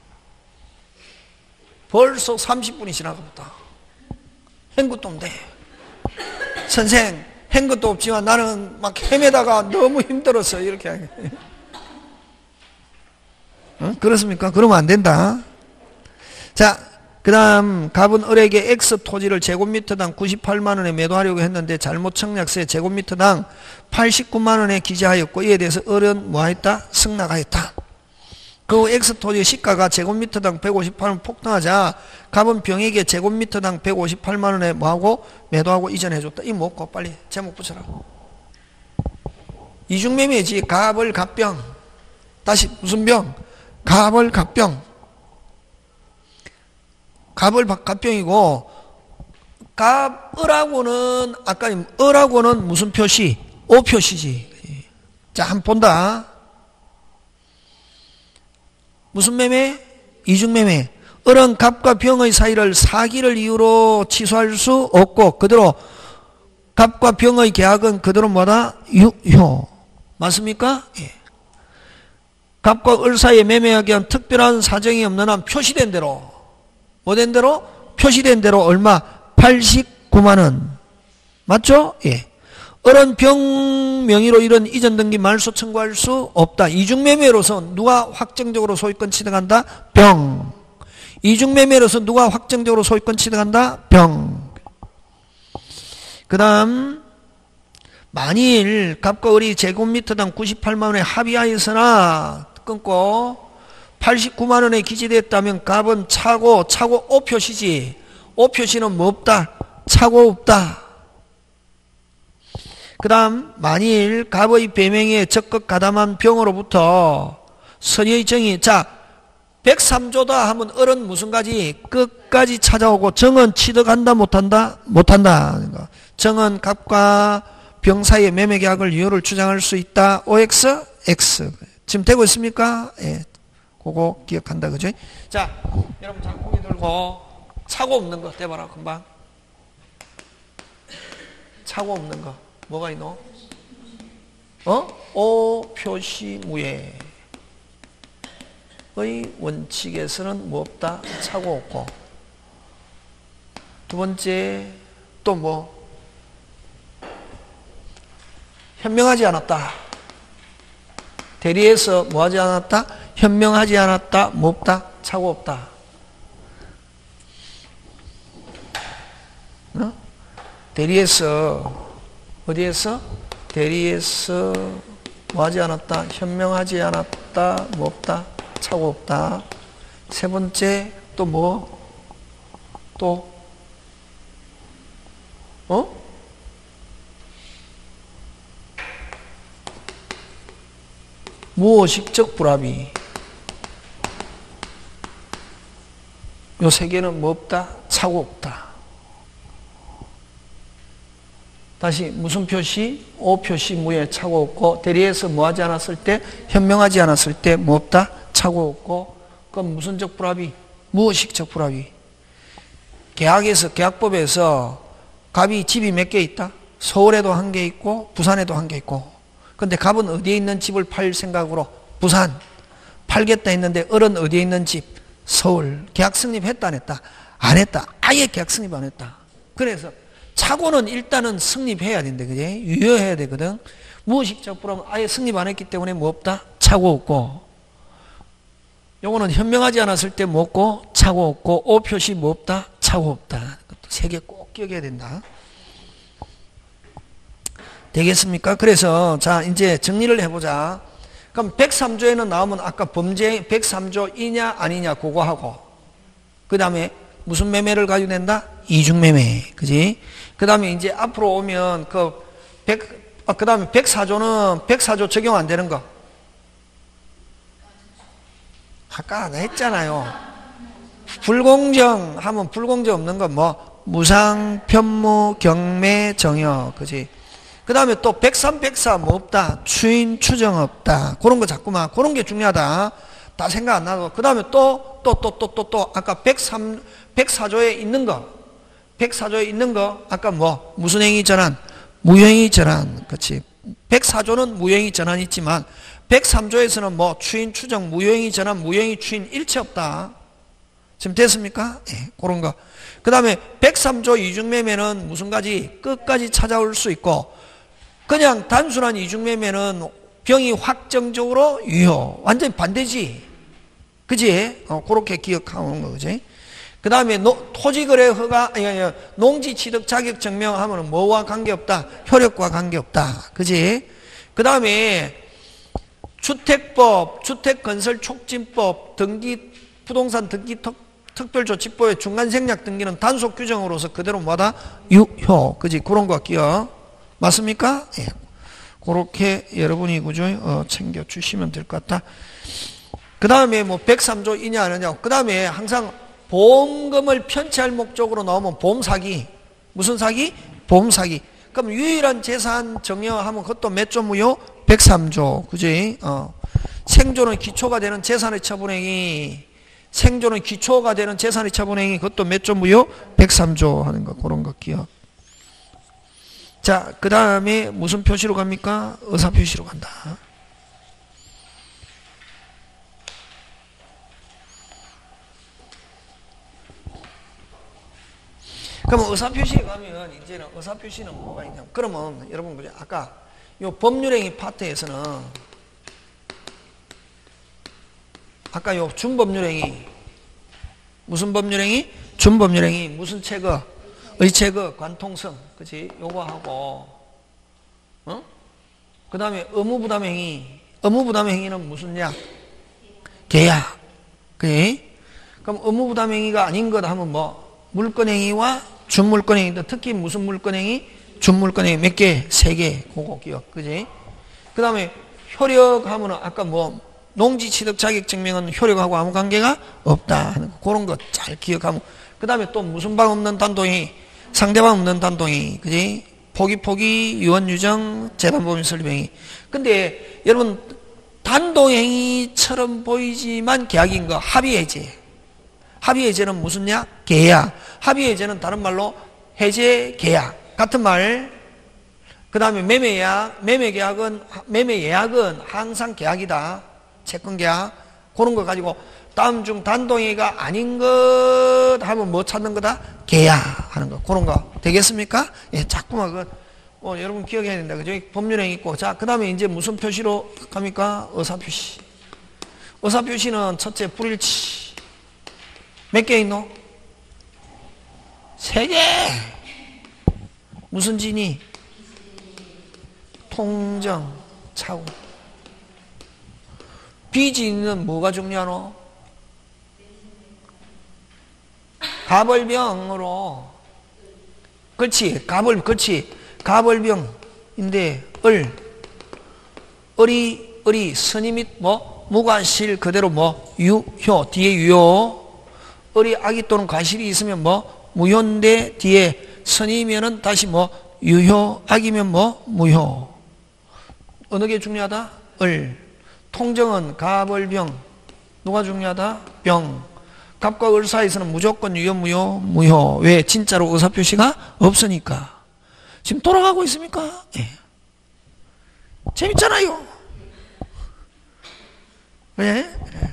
벌써 삼십 분이 지나가봤다. 한 것도 없네. 선생, 한 것도 없지만 나는 막 헤매다가 너무 힘들었어. 이렇게 하게. 어? 그렇습니까? 그러면 안 된다. 자, 그 다음 갑은 을에게 X 토지를 제곱미터당 구십팔만 원에 매도하려고 했는데 잘못 청약서에 제곱미터당 팔십구만 원에 기재하였고 이에 대해서 을은 뭐하였다? 승낙하였다. 그 X 토지의 시가가 제곱미터당 백오십팔 원 폭등하자 갑은 병에게 제곱미터당 백오십팔만 원에 뭐하고? 매도하고 이전해줬다. 이 뭐고? 빨리 제목 붙여라. 이중매매지. 갑을 갑병. 다시 무슨 병? 갑을 갑병. 갑을 갑병이고 갑 을하고는 아까 을하고는 무슨 표시? O 표시지. 자, 한번 본다. 무슨 매매? 이중매매. 을은 갑과 병의 사이를 사기를 이유로 취소할 수 없고 그대로 갑과 병의 계약은 그대로 뭐다? 유효. 맞습니까? 예. 갑과 을 사이에 매매하기 위한 특별한 사정이 없는 한 표시된 대로 뭐된 대로? 표시된 대로 얼마? 팔십구만 원. 맞죠? 예. 을은 병 명의로 이런 이전 등기 말소 청구할 수 없다. 이중매매로서 누가 확정적으로 소유권 취득한다? 병. 이중매매로서 누가 확정적으로 소유권 취득한다? 병. 그 다음 만일 갑과 을이 제곱미터당 구십팔만 원에 합의하였으나 끊고 팔십구만 원에 기재됐다면 갑은 차고, 차고 O 표시지. O 표시는 뭐 없다? 차고 없다. 그 다음 만일 갑의 배명에 적극 가담한 병으로부터 선의의 정의. 자, 백삼 조다 하면 어른 무슨 가지? 끝까지 찾아오고 정은 취득한다 못한다? 못한다. 정은 갑과 병 사이의 매매 계약을 유효를 주장할 수 있다. 오엑스? X. 지금 되고 있습니까? 예. 그거 기억한다. 그죠? 자, 여러분 자 고개 들고 차고 없는 거 대봐라 금방. 차고 없는 거 뭐가 있노? 어? 오 표시 무예 의 원칙에서는 뭐 없다? 차고 없고. 두 번째 또 뭐? 현명하지 않았다. 대리에서 뭐 하지 않았다? 현명하지 않았다. 뭐 없다? 차고 없다. 어? 대리에서 어디에서? 대리에서 뭐 하지 않았다? 현명하지 않았다. 뭐 없다? 차고 없다. 세 번째 또 뭐? 또 어? 무의식적 불합의. 요 세 개는 뭐 없다? 차고 없다. 다시 무슨 표시? 오 표시 무에 차고 없고 대리에서 뭐 하지 않았을 때? 현명하지 않았을 때 뭐 없다? 차고 없고. 그럼 무슨적 불합의? 무의식적 불합의. 계약에서 계약법에서 갑이 집이 몇 개 있다? 서울에도 한 개 있고 부산에도 한 개 있고. 근데 갑은 어디에 있는 집을 팔 생각으로? 부산. 팔겠다 했는데 어른 어디에 있는 집? 서울. 계약 성립했다 안 했다? 안 했다. 아예 계약 성립 안 했다. 그래서 차고는 일단은 성립해야 된대. 그지? 유효해야 되거든. 무의식적 불합은 아예 성립 안 했기 때문에 뭐 없다? 차고 없고. 요거는 현명하지 않았을 때 뭐 없고? 차고 없고. 오 표시 뭐 없다? 차고 없다. 세 개 꼭 기억해야 된다. 되겠습니까? 그래서 자 이제 정리를 해보자. 그럼 백삼 조에는 나오면 아까 범죄 백삼 조 이냐 아니냐 그거 하고 그 다음에 무슨 매매를 가지고 낸다? 이중매매. 그지? 그 다음에 이제 앞으로 오면 그 백, 아, 그 다음에 백사 조는 백사 조 적용 안 되는 거. 아까 나 했잖아요. 불공정 하면 불공정 없는 거 뭐? 무상, 편무, 경매, 정여. 그지? 그 다음에 또 백삼, 백사 뭐 없다? 추인, 추정 없다. 그런 거 자꾸만. 그런 게 중요하다. 다 생각 안 나고. 그 다음에 또, 또, 또, 또, 또, 또, 아까 백삼, 백사 조에 있는 거. 백사 조에 있는 거. 아까 뭐? 무슨 행위 전환? 무효행위 전환. 그치. 백사 조는 무효행위 전환이 있지만, 백삼 조에서는 뭐? 추인, 추정, 무효행위 전환, 무효행위 추인 일체 없다. 지금 됐습니까? 예, 그런 거. 그 다음에 백삼 조 이중매매는 무슨 가지? 끝까지 찾아올 수 있고, 그냥 단순한 이중매매는 병이 확정적으로 유효. 완전히 반대지. 그지? 어, 그렇게 기억하는 거, 그지? 그 다음에 토지거래 허가, 아니, 아니, 농지 취득 자격 증명하면 뭐와 관계없다? 효력과 관계없다. 그지? 그 다음에 주택법, 주택건설촉진법, 등기, 부동산 등기 특, 특별조치법의 중간생략 등기는 단속 규정으로서 그대로 뭐다? 유효. 그지? 그런 거 기억. 맞습니까? 예. 그렇게 여러분이 그죠? 어, 챙겨주시면 될 것 같다. 그 다음에 뭐 백삼 조 이냐 아니냐. 그 다음에 항상 보험금을 편취할 목적으로 나오면 보험 사기. 무슨 사기? 보험 사기. 그럼 유일한 재산 정여하면 그것도 몇 조 무효? 백삼 조. 그지? 어. 생존은 기초가 되는 재산의 처분행위. 생존은 기초가 되는 재산의 처분행위. 그것도 몇 조 무효? 백삼 조 하는 거. 그런 거 기억. 자, 그 다음에 무슨 표시로 갑니까? 의사표시로 간다. 그러면 의사표시에 가면 이제는 의사표시는 뭐가 있냐면, 그러면 여러분 그죠? 아까 요 법률행위 파트에서는 아까 요 준법률행위 무슨 법률행위? 준법률행위 무슨 체거? 의체거, 관통성, 그치? 요거 하고, 어? 그 다음에 의무부담행위. 의무부담행위는 무슨 약? 계약. 그치? 그럼 의무부담행위가 아닌 것 하면 뭐? 물권행위와 준물권행위. 특히 무슨 물권행위? 준물권행위 몇 개? 세 개. 그거 기억. 그치? 그 다음에 효력 하면은 아까 뭐? 농지 취득 자격 증명은 효력하고 아무 관계가 없다 하는 거. 그런 거 잘 기억하고. 그 다음에 또 무슨 방 없는 단동이, 상대방 없는 단동이, 그지? 포기, 포기, 유언, 유정, 재반법인 설립행위. 근데 여러분, 단동행위처럼 보이지만 계약인 거, 합의해제. 합의해제는 무슨냐? 계약. 합의해제는 다른 말로 해제 계약. 같은 말. 그 다음에 매매예약. 매매계약은, 매매예약은 항상 계약이다. 채권계약. 그런 거 가지고 다음 중 단동행위가 아닌 것 하면 뭐 찾는 거다? 계약하는 거. 그런 거 되겠습니까? 예, 자꾸만 그, 어, 여러분 기억해야 된다. 그죠? 법률행위 있고. 자, 그 다음에 이제 무슨 표시로 갑니까? 의사표시. 의사표시는 첫째, 불일치. 몇 개 있노? 세 개. 무슨 진위? 통정, 차고. 비진위는 뭐가 중요하노? 가벌병으로. 그렇지. 가벌, 그렇지. 가벌병인데, 을. 을이, 을이 선의 및 뭐? 무과실 그대로 뭐? 유효. 뒤에 유효. 을이 악의 또는 과실이 있으면 뭐? 무효인데, 뒤에 선의면은 다시 뭐? 유효. 악이면 뭐? 무효. 어느 게 중요하다? 을. 통정은 가벌병. 누가 중요하다? 병. 갑과 을 사이에서는 무조건 유효, 무효, 무효. 왜? 진짜로 의사표시가 없으니까. 지금 돌아가고 있습니까? 예. 재밌잖아요. 왜? 예.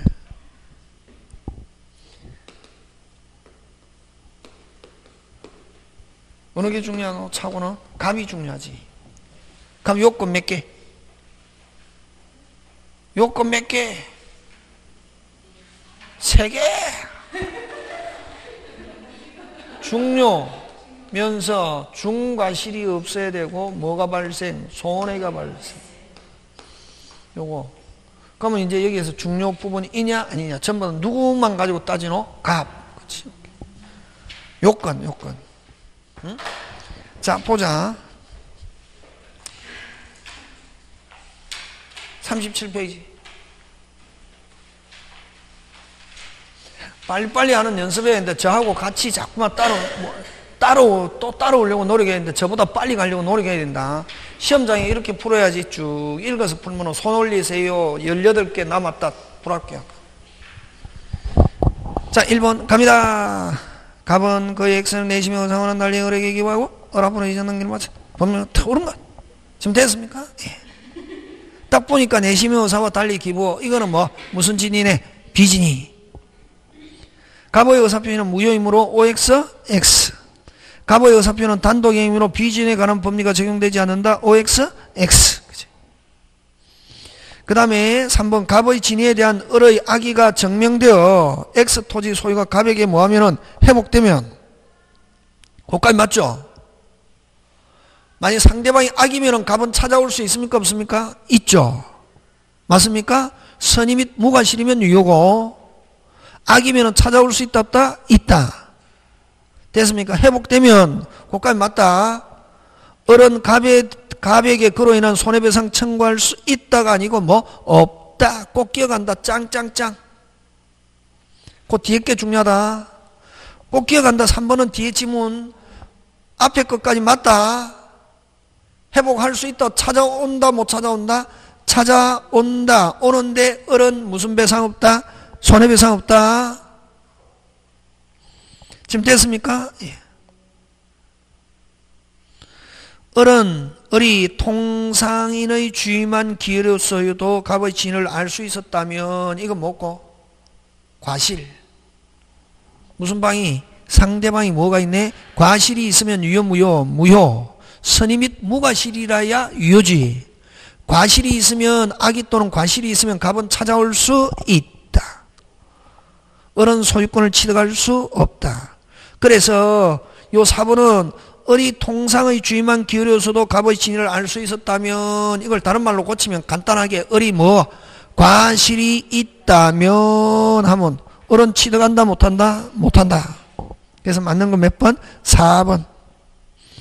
어느 게 중요하노? 차고는? 갑이 중요하지. 갑 요건 몇 개? 요건 몇 개? 세 개. 중요, 면서, 중과실이 없어야 되고, 뭐가 발생? 손해가 발생. 요거. 그러면 이제 여기에서 중요 부분이 이냐, 아니냐. 전부 다 누구만 가지고 따지노? 갑. 그치. 요건, 요건. 응? 자, 보자. 삼십칠 페이지. 빨리빨리 하는 연습해야 되는데 저하고 같이 자꾸만 따로 뭐, 따로 또 따라오려고 노력해야 되는데 저보다 빨리 가려고 노력해야 된다. 시험장에 이렇게 풀어야지. 쭉 읽어서 풀면 손 올리세요. 열여덟 개 남았다. 불합격. 자, 일 번 갑니다. 갑은 그의 X는 내시며 상환한 달리 을에게 기부하고 을 앞으로 이전 넘기는 마찬 법률 옳은 것. 지금 됐습니까? 예. 딱 보니까 내시며 의사와 달리 기부. 이거는 뭐 무슨 진이네? 비진이. 갑의 의사표시는 무효이므로 오엑스, X. 갑의 의사표시는 단독행위로 비진에 관한 법리가 적용되지 않는다. 오엑스, X. 그 다음에 삼 번 갑의 진위에 대한 을의 악의가 증명되어 X 토지 소유가 갑에게 뭐하면은 회복되면 그것까지 맞죠? 만약 상대방이 악이면은 갑은 찾아올 수 있습니까? 없습니까? 있죠. 맞습니까? 선의 및 무과실이면 유효고 악이면은 찾아올 수 있다 없다? 있다. 됐습니까? 회복되면 그것까지 맞다. 을은 갑에, 갑에게 그로 인한 손해배상 청구할 수 있다가 아니고 뭐 없다. 꼭 기억한다. 짱짱짱. 그 뒤에 게 중요하다. 꼭 기억한다. 삼 번은 뒤에 지문 앞에 것까지 맞다. 회복할 수 있다. 찾아온다. 못 찾아온다. 찾아온다. 오는데 을은 무슨 배상 없다? 손해배상 없다. 지금 됐습니까? 예. 을은 을이 통상인의 주의만 기울였어도 갑의 진을 알 수 있었다면 이거 뭐고? 과실. 무슨 방이? 상대방이 뭐가 있네? 과실이 있으면 유효, 무효, 무효. 선의 및 무과실이라야 유효지. 과실이 있으면 악의 또는 과실이 있으면 갑은 찾아올 수 있다. 을은 소유권을 취득할 수 없다. 그래서 요 사 번은 을이 통상의 주의만 기울여서도 갑의 진위를 알 수 있었다면 이걸 다른 말로 고치면 간단하게 을이 뭐 과실이 있다면 하면 을은 취득한다 못한다? 못한다. 그래서 맞는 건 몇 번? 사 번.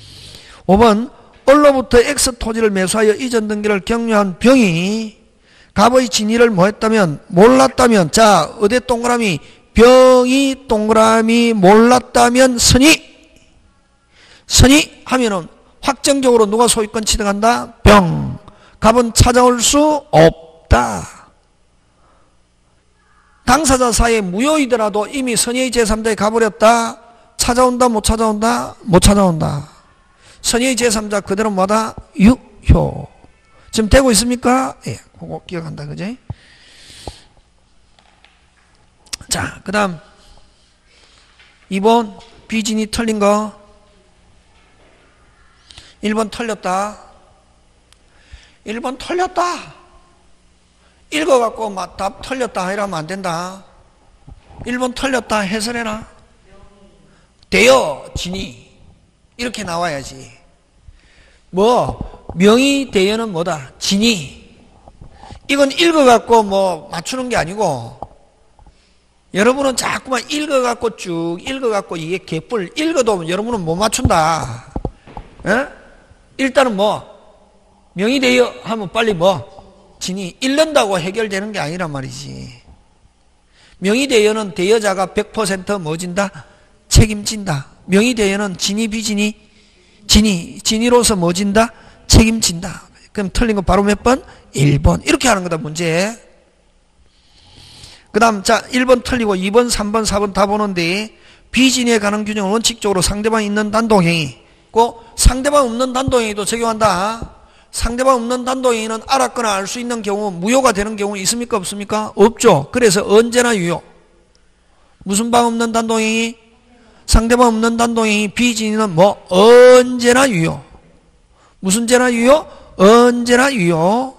오 번 을로부터 X 토지를 매수하여 이전 등기를 격려한 병이 갑의 진위를 뭐 했다면? 몰랐다면. 자, 어디 동그라미? 병이 동그라미 몰랐다면 선이. 선이 하면은 확정적으로 누가 소유권 취득한다? 병. 갑은 찾아올 수 없다. 당사자 사이에 무효이더라도 이미 선의의 제삼자에 가버렸다. 찾아온다 못 찾아온다? 못 찾아온다. 선의의 제삼자 그대로 뭐다? 유효. 지금 되고 있습니까? 예, 그거 기억한다, 그지? 자, 그 다음 이 번 비진이 틀린 거. 일 번 틀렸다. 일 번 틀렸다. 읽어갖고 막 답 틀렸다 이러면 안 된다. 일 번 틀렸다 해설해라. 되어 진이 이렇게 나와야지. 뭐 명의 대여는 뭐다? 진이. 이건 읽어갖고 뭐 맞추는 게 아니고, 여러분은 자꾸만 읽어갖고 쭉 읽어갖고 이게 개뿔 읽어도 여러분은 못 맞춘다. 에? 일단은 뭐 명의 대여 하면 빨리 뭐 진이 읽는다고 해결되는 게 아니란 말이지. 명의 대여는 대여자가 백 퍼센트 뭐 진다? 책임진다. 명의 대여는 진이 비진이 진이 진이로서 뭐 진다? 책임진다. 그럼 틀린 거 바로 몇 번? 일 번. 이렇게 하는 거다, 문제. 그 다음, 자, 일 번 틀리고 이 번, 삼 번, 사 번 다 보는데, 비진에 관한 규정은 원칙적으로 상대방 있는 단독행위, 그 상대방 없는 단독행위도 적용한다. 상대방 없는 단독행위는 알았거나 알 수 있는 경우, 무효가 되는 경우 있습니까? 없습니까? 없죠. 그래서 언제나 유효. 무슨 방 없는 단독행위? 상대방 없는 단독행위, 비진이는 뭐? 언제나 유효. 무슨 죄나 유효? 언제나 유효.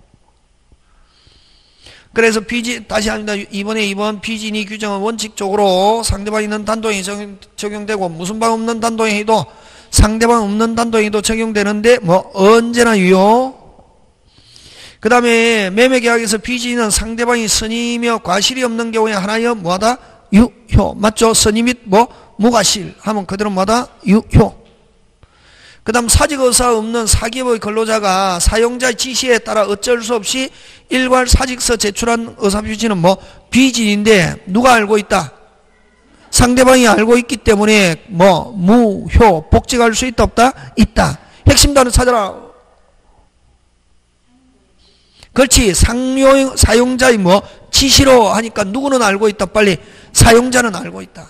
그래서 비진, 다시 합니다. 이번에 이 번 비진이 규정은 원칙적으로 상대방 있는 단독행위 적용, 적용되고, 무슨 방 없는 단독행위도 상대방 없는 단독행위도 적용되는데, 뭐, 언제나 유효. 그 다음에 매매계약에서 비진은 상대방이 선의며 과실이 없는 경우에 하나여 뭐하다? 유효. 맞죠? 선의 및 뭐, 무과실 하면 그대로 뭐하다? 유효. 그 다음 사직의사 없는 사기업의 근로자가 사용자의 지시에 따라 어쩔 수 없이 일괄 사직서 제출한 의사표시는 뭐 비진인데 누가 알고 있다? 상대방이 알고 있기 때문에 뭐 무효. 복직할 수 있다 없다? 있다. 핵심 단어 찾아라. 그렇지. 상용, 사용자의 뭐 지시로 하니까 누구는 알고 있다? 빨리. 사용자는 알고 있다.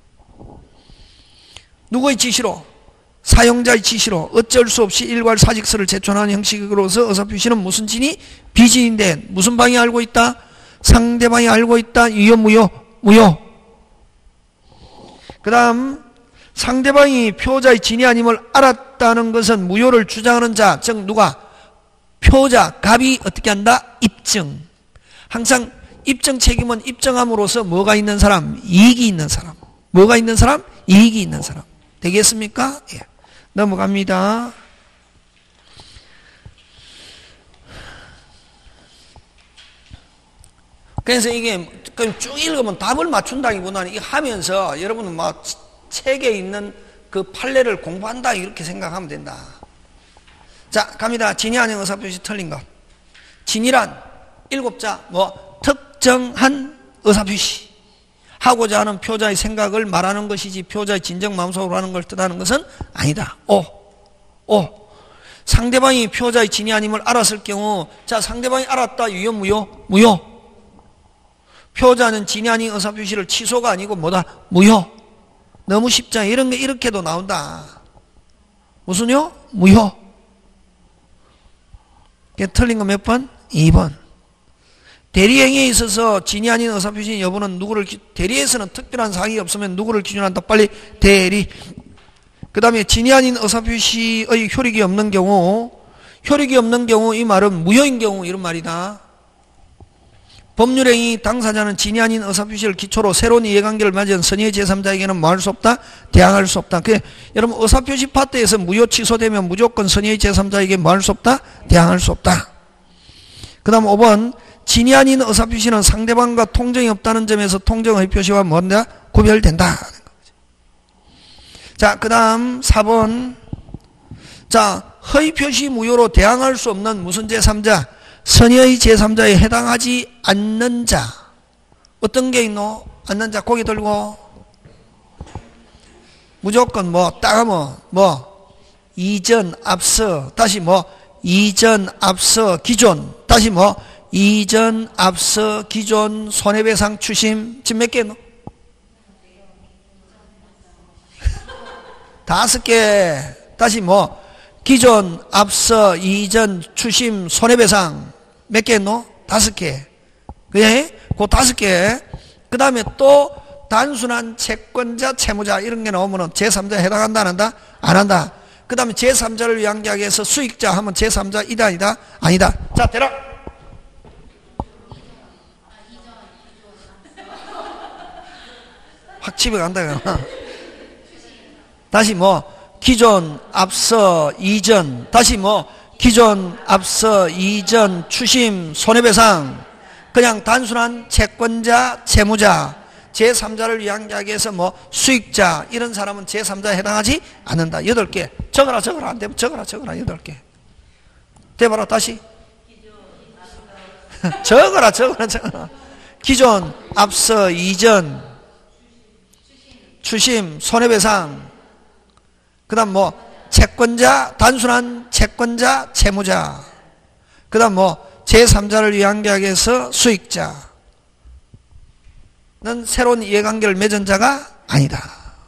누구의 지시로? 사용자의 지시로 어쩔 수 없이 일괄 사직서를 제출하는 형식으로서 의사표시는 무슨 진이? 비진인데 무슨 방이 알고 있다? 상대방이 알고 있다. 유효 무효? 무효. 그 다음 상대방이 표자의 진이 아님을 알았다는 것은 무효를 주장하는 자, 즉 누가? 표자, 갑이 어떻게 한다? 입증. 항상 입증 책임은 입증함으로써 뭐가 있는 사람? 이익이 있는 사람. 뭐가 있는 사람? 이익이 있는 사람. 되겠습니까? 예. 넘어갑니다. 그래서 이게 쭉 읽으면 답을 맞춘다기보다는 이 하면서 여러분은 막 책에 있는 그 판례를 공부한다 이렇게 생각하면 된다. 자, 갑니다. 진이 아닌 의사표시 틀린 것. 진이란 일곱 자 뭐 특정한 의사표시. 하고자 하는 표자의 생각을 말하는 것이지 표자의 진정 마음속으로 하는 걸 뜻하는 것은 아니다. 오. 오. 상대방이 표자의 진이 아님을 알았을 경우, 자, 상대방이 알았다. 유효, 무효? 무효. 표자는 진이 아닌 의사표시를 취소가 아니고 뭐다? 무효. 너무 쉽잖아. 이런 게 이렇게도 나온다. 무슨요? 무효. 틀린 거 몇 번? 이 번. 대리행위에 있어서 진이 아닌 의사표시 여부는 누구를, 대리에서는 특별한 사항이 없으면 누구를 기준한다? 빨리 대리. 그 다음에 진이 아닌 의사표시의 효력이 없는 경우, 효력이 없는 경우 이 말은 무효인 경우 이런 말이다. 법률행위 당사자는 진이 아닌 의사표시를 기초로 새로운 이해관계를 맞은 선의의 제삼자에게는 뭐 할 수 없다? 대항할 수 없다. 그 여러분 의사표시 파트에서 무효 취소되면 무조건 선의의 제삼자에게 뭐 할 수 없다? 대항할 수 없다. 그 다음 오 번. 진이 아닌 의사표시는 상대방과 통정이 없다는 점에서 통정의 표시와 뭔가 구별된다. 자, 그 다음 사 번. 자, 허위표시 무효로 대항할 수 없는 무슨 제삼자? 선의의 제삼자에 해당하지 않는 자. 어떤 게 있노? 않는 자 고개 들고. 무조건 뭐 따가면 뭐 이전 앞서 다시 뭐 이전 앞서 기존 다시 뭐 이전 앞서 기존 손해배상 추심 지금 몇 개 있노? 다섯 개. 다시 뭐 기존 앞서 이전 추심 손해배상 몇 개 있노? 다섯 개. 그래? 그 다섯 개. 그 다음에 또 단순한 채권자, 채무자 이런 게 나오면 제삼자에 해당한다 안 한다? 안 한다. 그 다음에 제삼자를 위한 계약에서 수익자 하면 제삼자 이다 아니다? 아니다. 자 대답. 확 집에 간다. 다시 뭐 기존 앞서 이전 다시 뭐 기존 앞서 이전 추심 손해배상 그냥 단순한 채권자, 채무자 제삼자를 위한 계약에서 뭐 수익자 이런 사람은 제삼자에 해당하지 않는다. 여덟 개. 적어라 적어라. 안 되면 적어라 적어라. 여덟 개. 대봐라 다시. 적어라 적어라 적어라. 기존 앞서 이전 추심 손해배상 그 다음 뭐 채권자 단순한 채권자 채무자 그 다음 뭐 제삼자를 위한 계약에서 수익자 는 새로운 이해관계를 맺은 자가 아니다.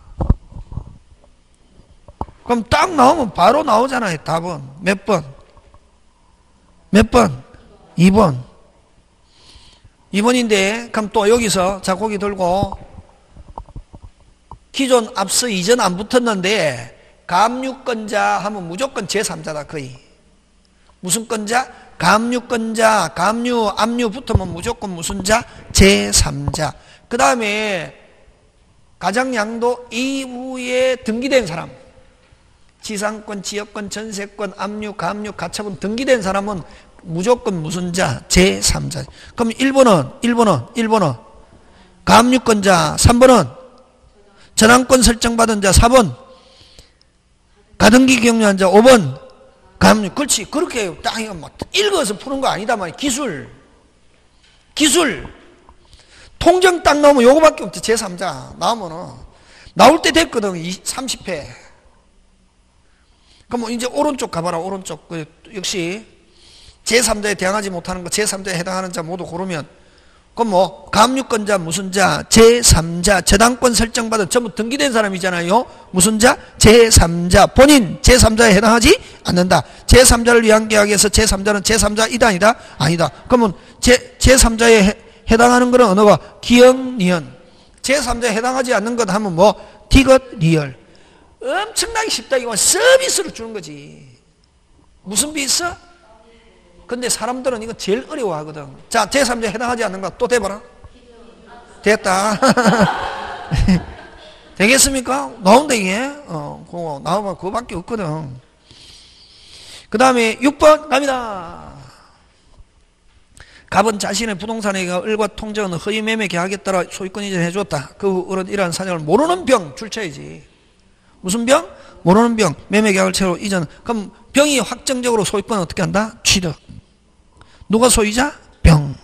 그럼 딱 나오면 바로 나오잖아요. 답은 몇 번? 몇 번? 이 번. 이 번인데 그럼 또 여기서 자 고기 들고 기존 앞서 이전 안 붙었는데 감유권자 하면 무조건 제삼자다 거의. 무슨 건자? 감유권자, 감유, 압류 붙으면 무조건 무슨 자? 제삼자. 그 다음에 가장양도 이후에 등기된 사람 지상권, 지역권, 전세권, 압류, 감유, 가처분 등기된 사람은 무조건 무슨 자? 제삼자. 그럼 일 번은 일 번은 일 번은 감유권자, 삼 번은 전환권 설정받은 자, 사 번 가등기 경유한 자, 오 번 감유. 그렇지. 그렇게 딱 읽어서 푸는 거 아니다 말이야. 기술 기술 통정 딱 나오면 요거밖에 없지. 제삼자 나오면은 나올 때 됐거든. 삼십 회. 그럼 이제 오른쪽 가봐라. 오른쪽. 그 역시 제삼자에 대항하지 못하는 거 제삼자에 해당하는 자 모두 고르면 그럼 뭐 감유권자 무슨 자? 제삼자. 저당권 설정받은 전부 등기된 사람이잖아요. 무슨 자? 제삼자. 본인 제삼자에 해당하지 않는다. 제삼자를 위한 계약에서 제삼자는 제삼자 이다 아니다? 아니다. 그러면 제, 제삼자에 해, 해당하는 것은 어느 거? 기역, 니은. 제삼자에 해당하지 않는 것 하면 뭐? 디귿, 리얼. 엄청나게 쉽다. 이건 서비스를 주는 거지. 무슨 비 있어? 근데 사람들은 이거 제일 어려워하거든. 자, 제삼자에 해당하지 않는 것 또 대봐라. 됐다. 되겠습니까? 나온다 이게. 어, 그거 나오면 그거밖에 없거든. 그 다음에 육 번 갑니다. 갑은 자신의 부동산에게 을과 통정은 허위 매매 계약에 따라 소유권 이전해 줬다. 그 후 을은 이러한 사정을 모르는 병 출처이지. 무슨 병? 모르는 병. 매매 계약을 채로 이전. 그럼 병이 확정적으로 소유권은 어떻게 한다? 취득. 누가 소유자? 병.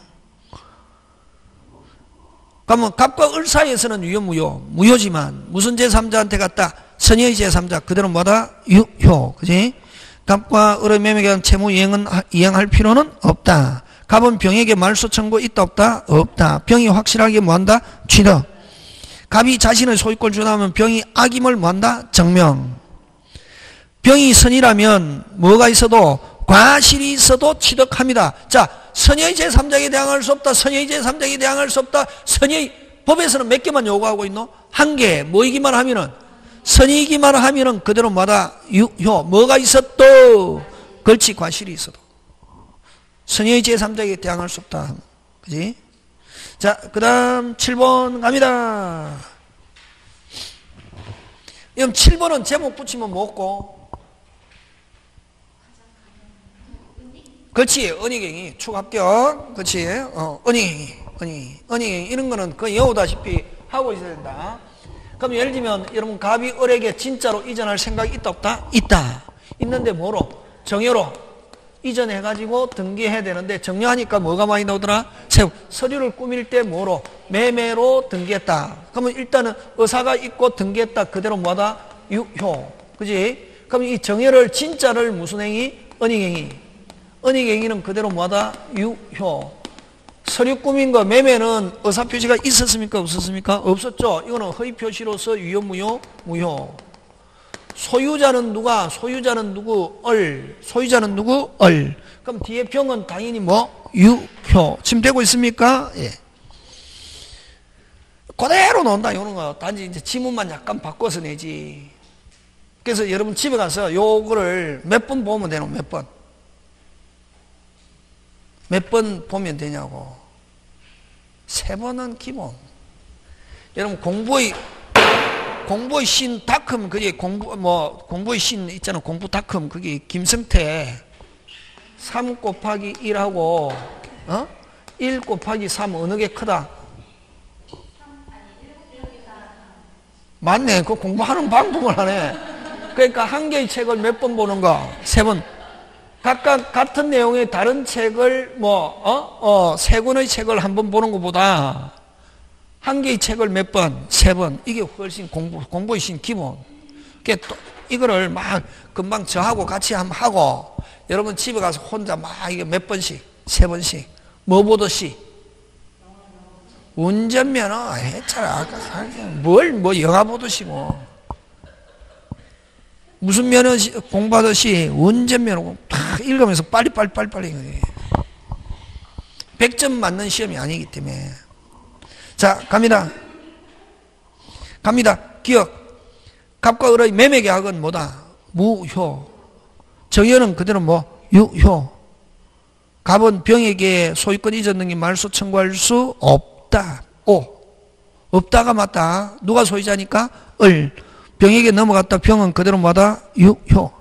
그러면 갑과 을 사이에서는 유효 무효? 무효지만 무슨 제삼자한테 갔다? 선의의 제삼자. 그대로 뭐다? 유효. 그지? 갑과 을의 매매 계약 채무 이행은 이행할 필요는 없다. 갑은 병에게 말소 청구 있다 없다? 없다. 병이 확실하게 뭐한다? 취득. 갑이 자신의 소유권을 주다면 병이 악임을 뭐한다? 증명. 병이 선이라면 뭐가 있어도 과실이 있어도 취득합니다. 자, 선의의 제삼자에게 대항할 수 없다. 선의의 제삼자에게 대항할 수 없다. 선의의 법에서는 몇 개만 요구하고 있노? 한 개. 뭐이기만 하면은 선이기만 하면은 그대로 뭐다? 유효. 뭐가 있어도 그렇지 과실이 있어도. 선의의 제삼자에게 대항할 수 없다. 그지? 자, 그 다음 칠 번 갑니다. 그럼 칠 번은 제목 붙이면 뭐고? 그렇지. 은닉행위. 축합격. 그렇지. 어, 은닉행위. 은닉행위. 은닉행위. 이런 거는 거의 여우다시피 하고 있어야 된다. 그럼 예를 들면 여러분 갑이 을에게 진짜로 이전할 생각이 있다 없다? 있다. 있는데 뭐로? 정여로. 이전해가지고 등기해야 되는데 정리하니까 뭐가 많이 나오더라? 세후. 서류를 꾸밀 때 뭐로? 매매로 등기했다. 그러면 일단은 의사가 있고 등기했다. 그대로 뭐다? 유효. 그지? 그럼 이 정의를 진짜를 무슨 행위? 은닉행위. 은닉행위는 그대로 뭐다? 유효. 서류 꾸민 거 매매는 의사표시가 있었습니까? 없었습니까? 없었죠. 이거는 허위표시로서 유효 무효? 무효. 소유자는 누가? 소유자는 누구? 을. 소유자는 누구? 을. 그럼 뒤에 병은 당연히 뭐? 유효. 지금 되고 있습니까? 예. 그대로 나온다, 이런 거. 단지 이제 지문만 약간 바꿔서 내지. 그래서 여러분 집에 가서 요거를 몇 번 보면 되노? 몇 번? 몇 번 보면 되냐고. 세 번은 기본. 여러분 공부의 공부의 신 닷컴 그게 공부 뭐 공부의 신 있잖아. 공부 닷컴 그게 김성태 삼 곱하기 일하고 어? 일 곱하기 삼 어느 게 크다? 맞네. 그 공부하는 방법을 하네. 그러니까 한 개의 책을 몇 번 보는 거? 세 번. 각각 같은 내용의 다른 책을 뭐 어? 어, 세 권의 책을 한 번 보는 것보다 한 개의 책을 몇 번? 세 번. 이게 훨씬 공부, 공부의 신 기본. 그게 또 이거를 막 금방 저하고 같이 한번 하고 여러분 집에 가서 혼자 막 이게 몇 번씩, 세 번씩. 뭐 보듯이? 운전면허 했잖아. 뭘, 뭐 영화 보듯이 뭐. 무슨 면허 공부하듯이 운전면허 탁 읽으면서 빨리빨리 빨리빨리. 백 점 맞는 시험이 아니기 때문에. 자, 갑니다. 갑니다. 기억. 갑과 을의 매매 계약은 뭐다? 무효. 정의는 그대로 뭐? 유효. 갑은 병에게 소유권 이전 등기 말소 청구할 수 없다. 오. 없다가 맞다. 누가 소유자니까? 을. 병에게 넘어갔다. 병은 그대로 뭐다? 유효.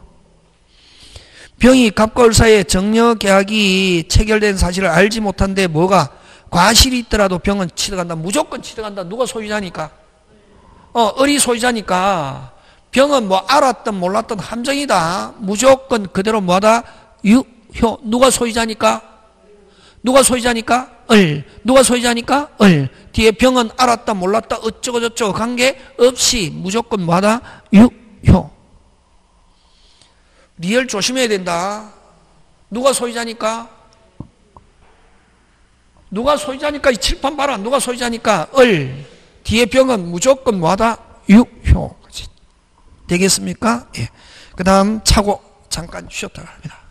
병이 갑과 을 사이에 정려 계약이 체결된 사실을 알지 못한데 뭐가? 과실이 있더라도 병은 취득한다. 무조건 취득한다. 누가 소유자니까? 어, 을이 소유자니까 병은 뭐 알았든 몰랐든 함정이다. 무조건 그대로 뭐다? 유효. 누가 소유자니까? 누가 소유자니까? 을. 누가 소유자니까? 을. 뒤에 병은 알았다 몰랐다 어쩌고 저쩌고 관계 없이 무조건 뭐다? 유효. 리얼 조심해야 된다. 누가 소유자니까? 누가 소유자니까? 이 칠판 봐라. 누가 소유자니까? 을. 뒤에 병은 무조건 뭐다? 유효. 되겠습니까? 예. 그 다음 차고 잠깐 쉬었다 갑니다.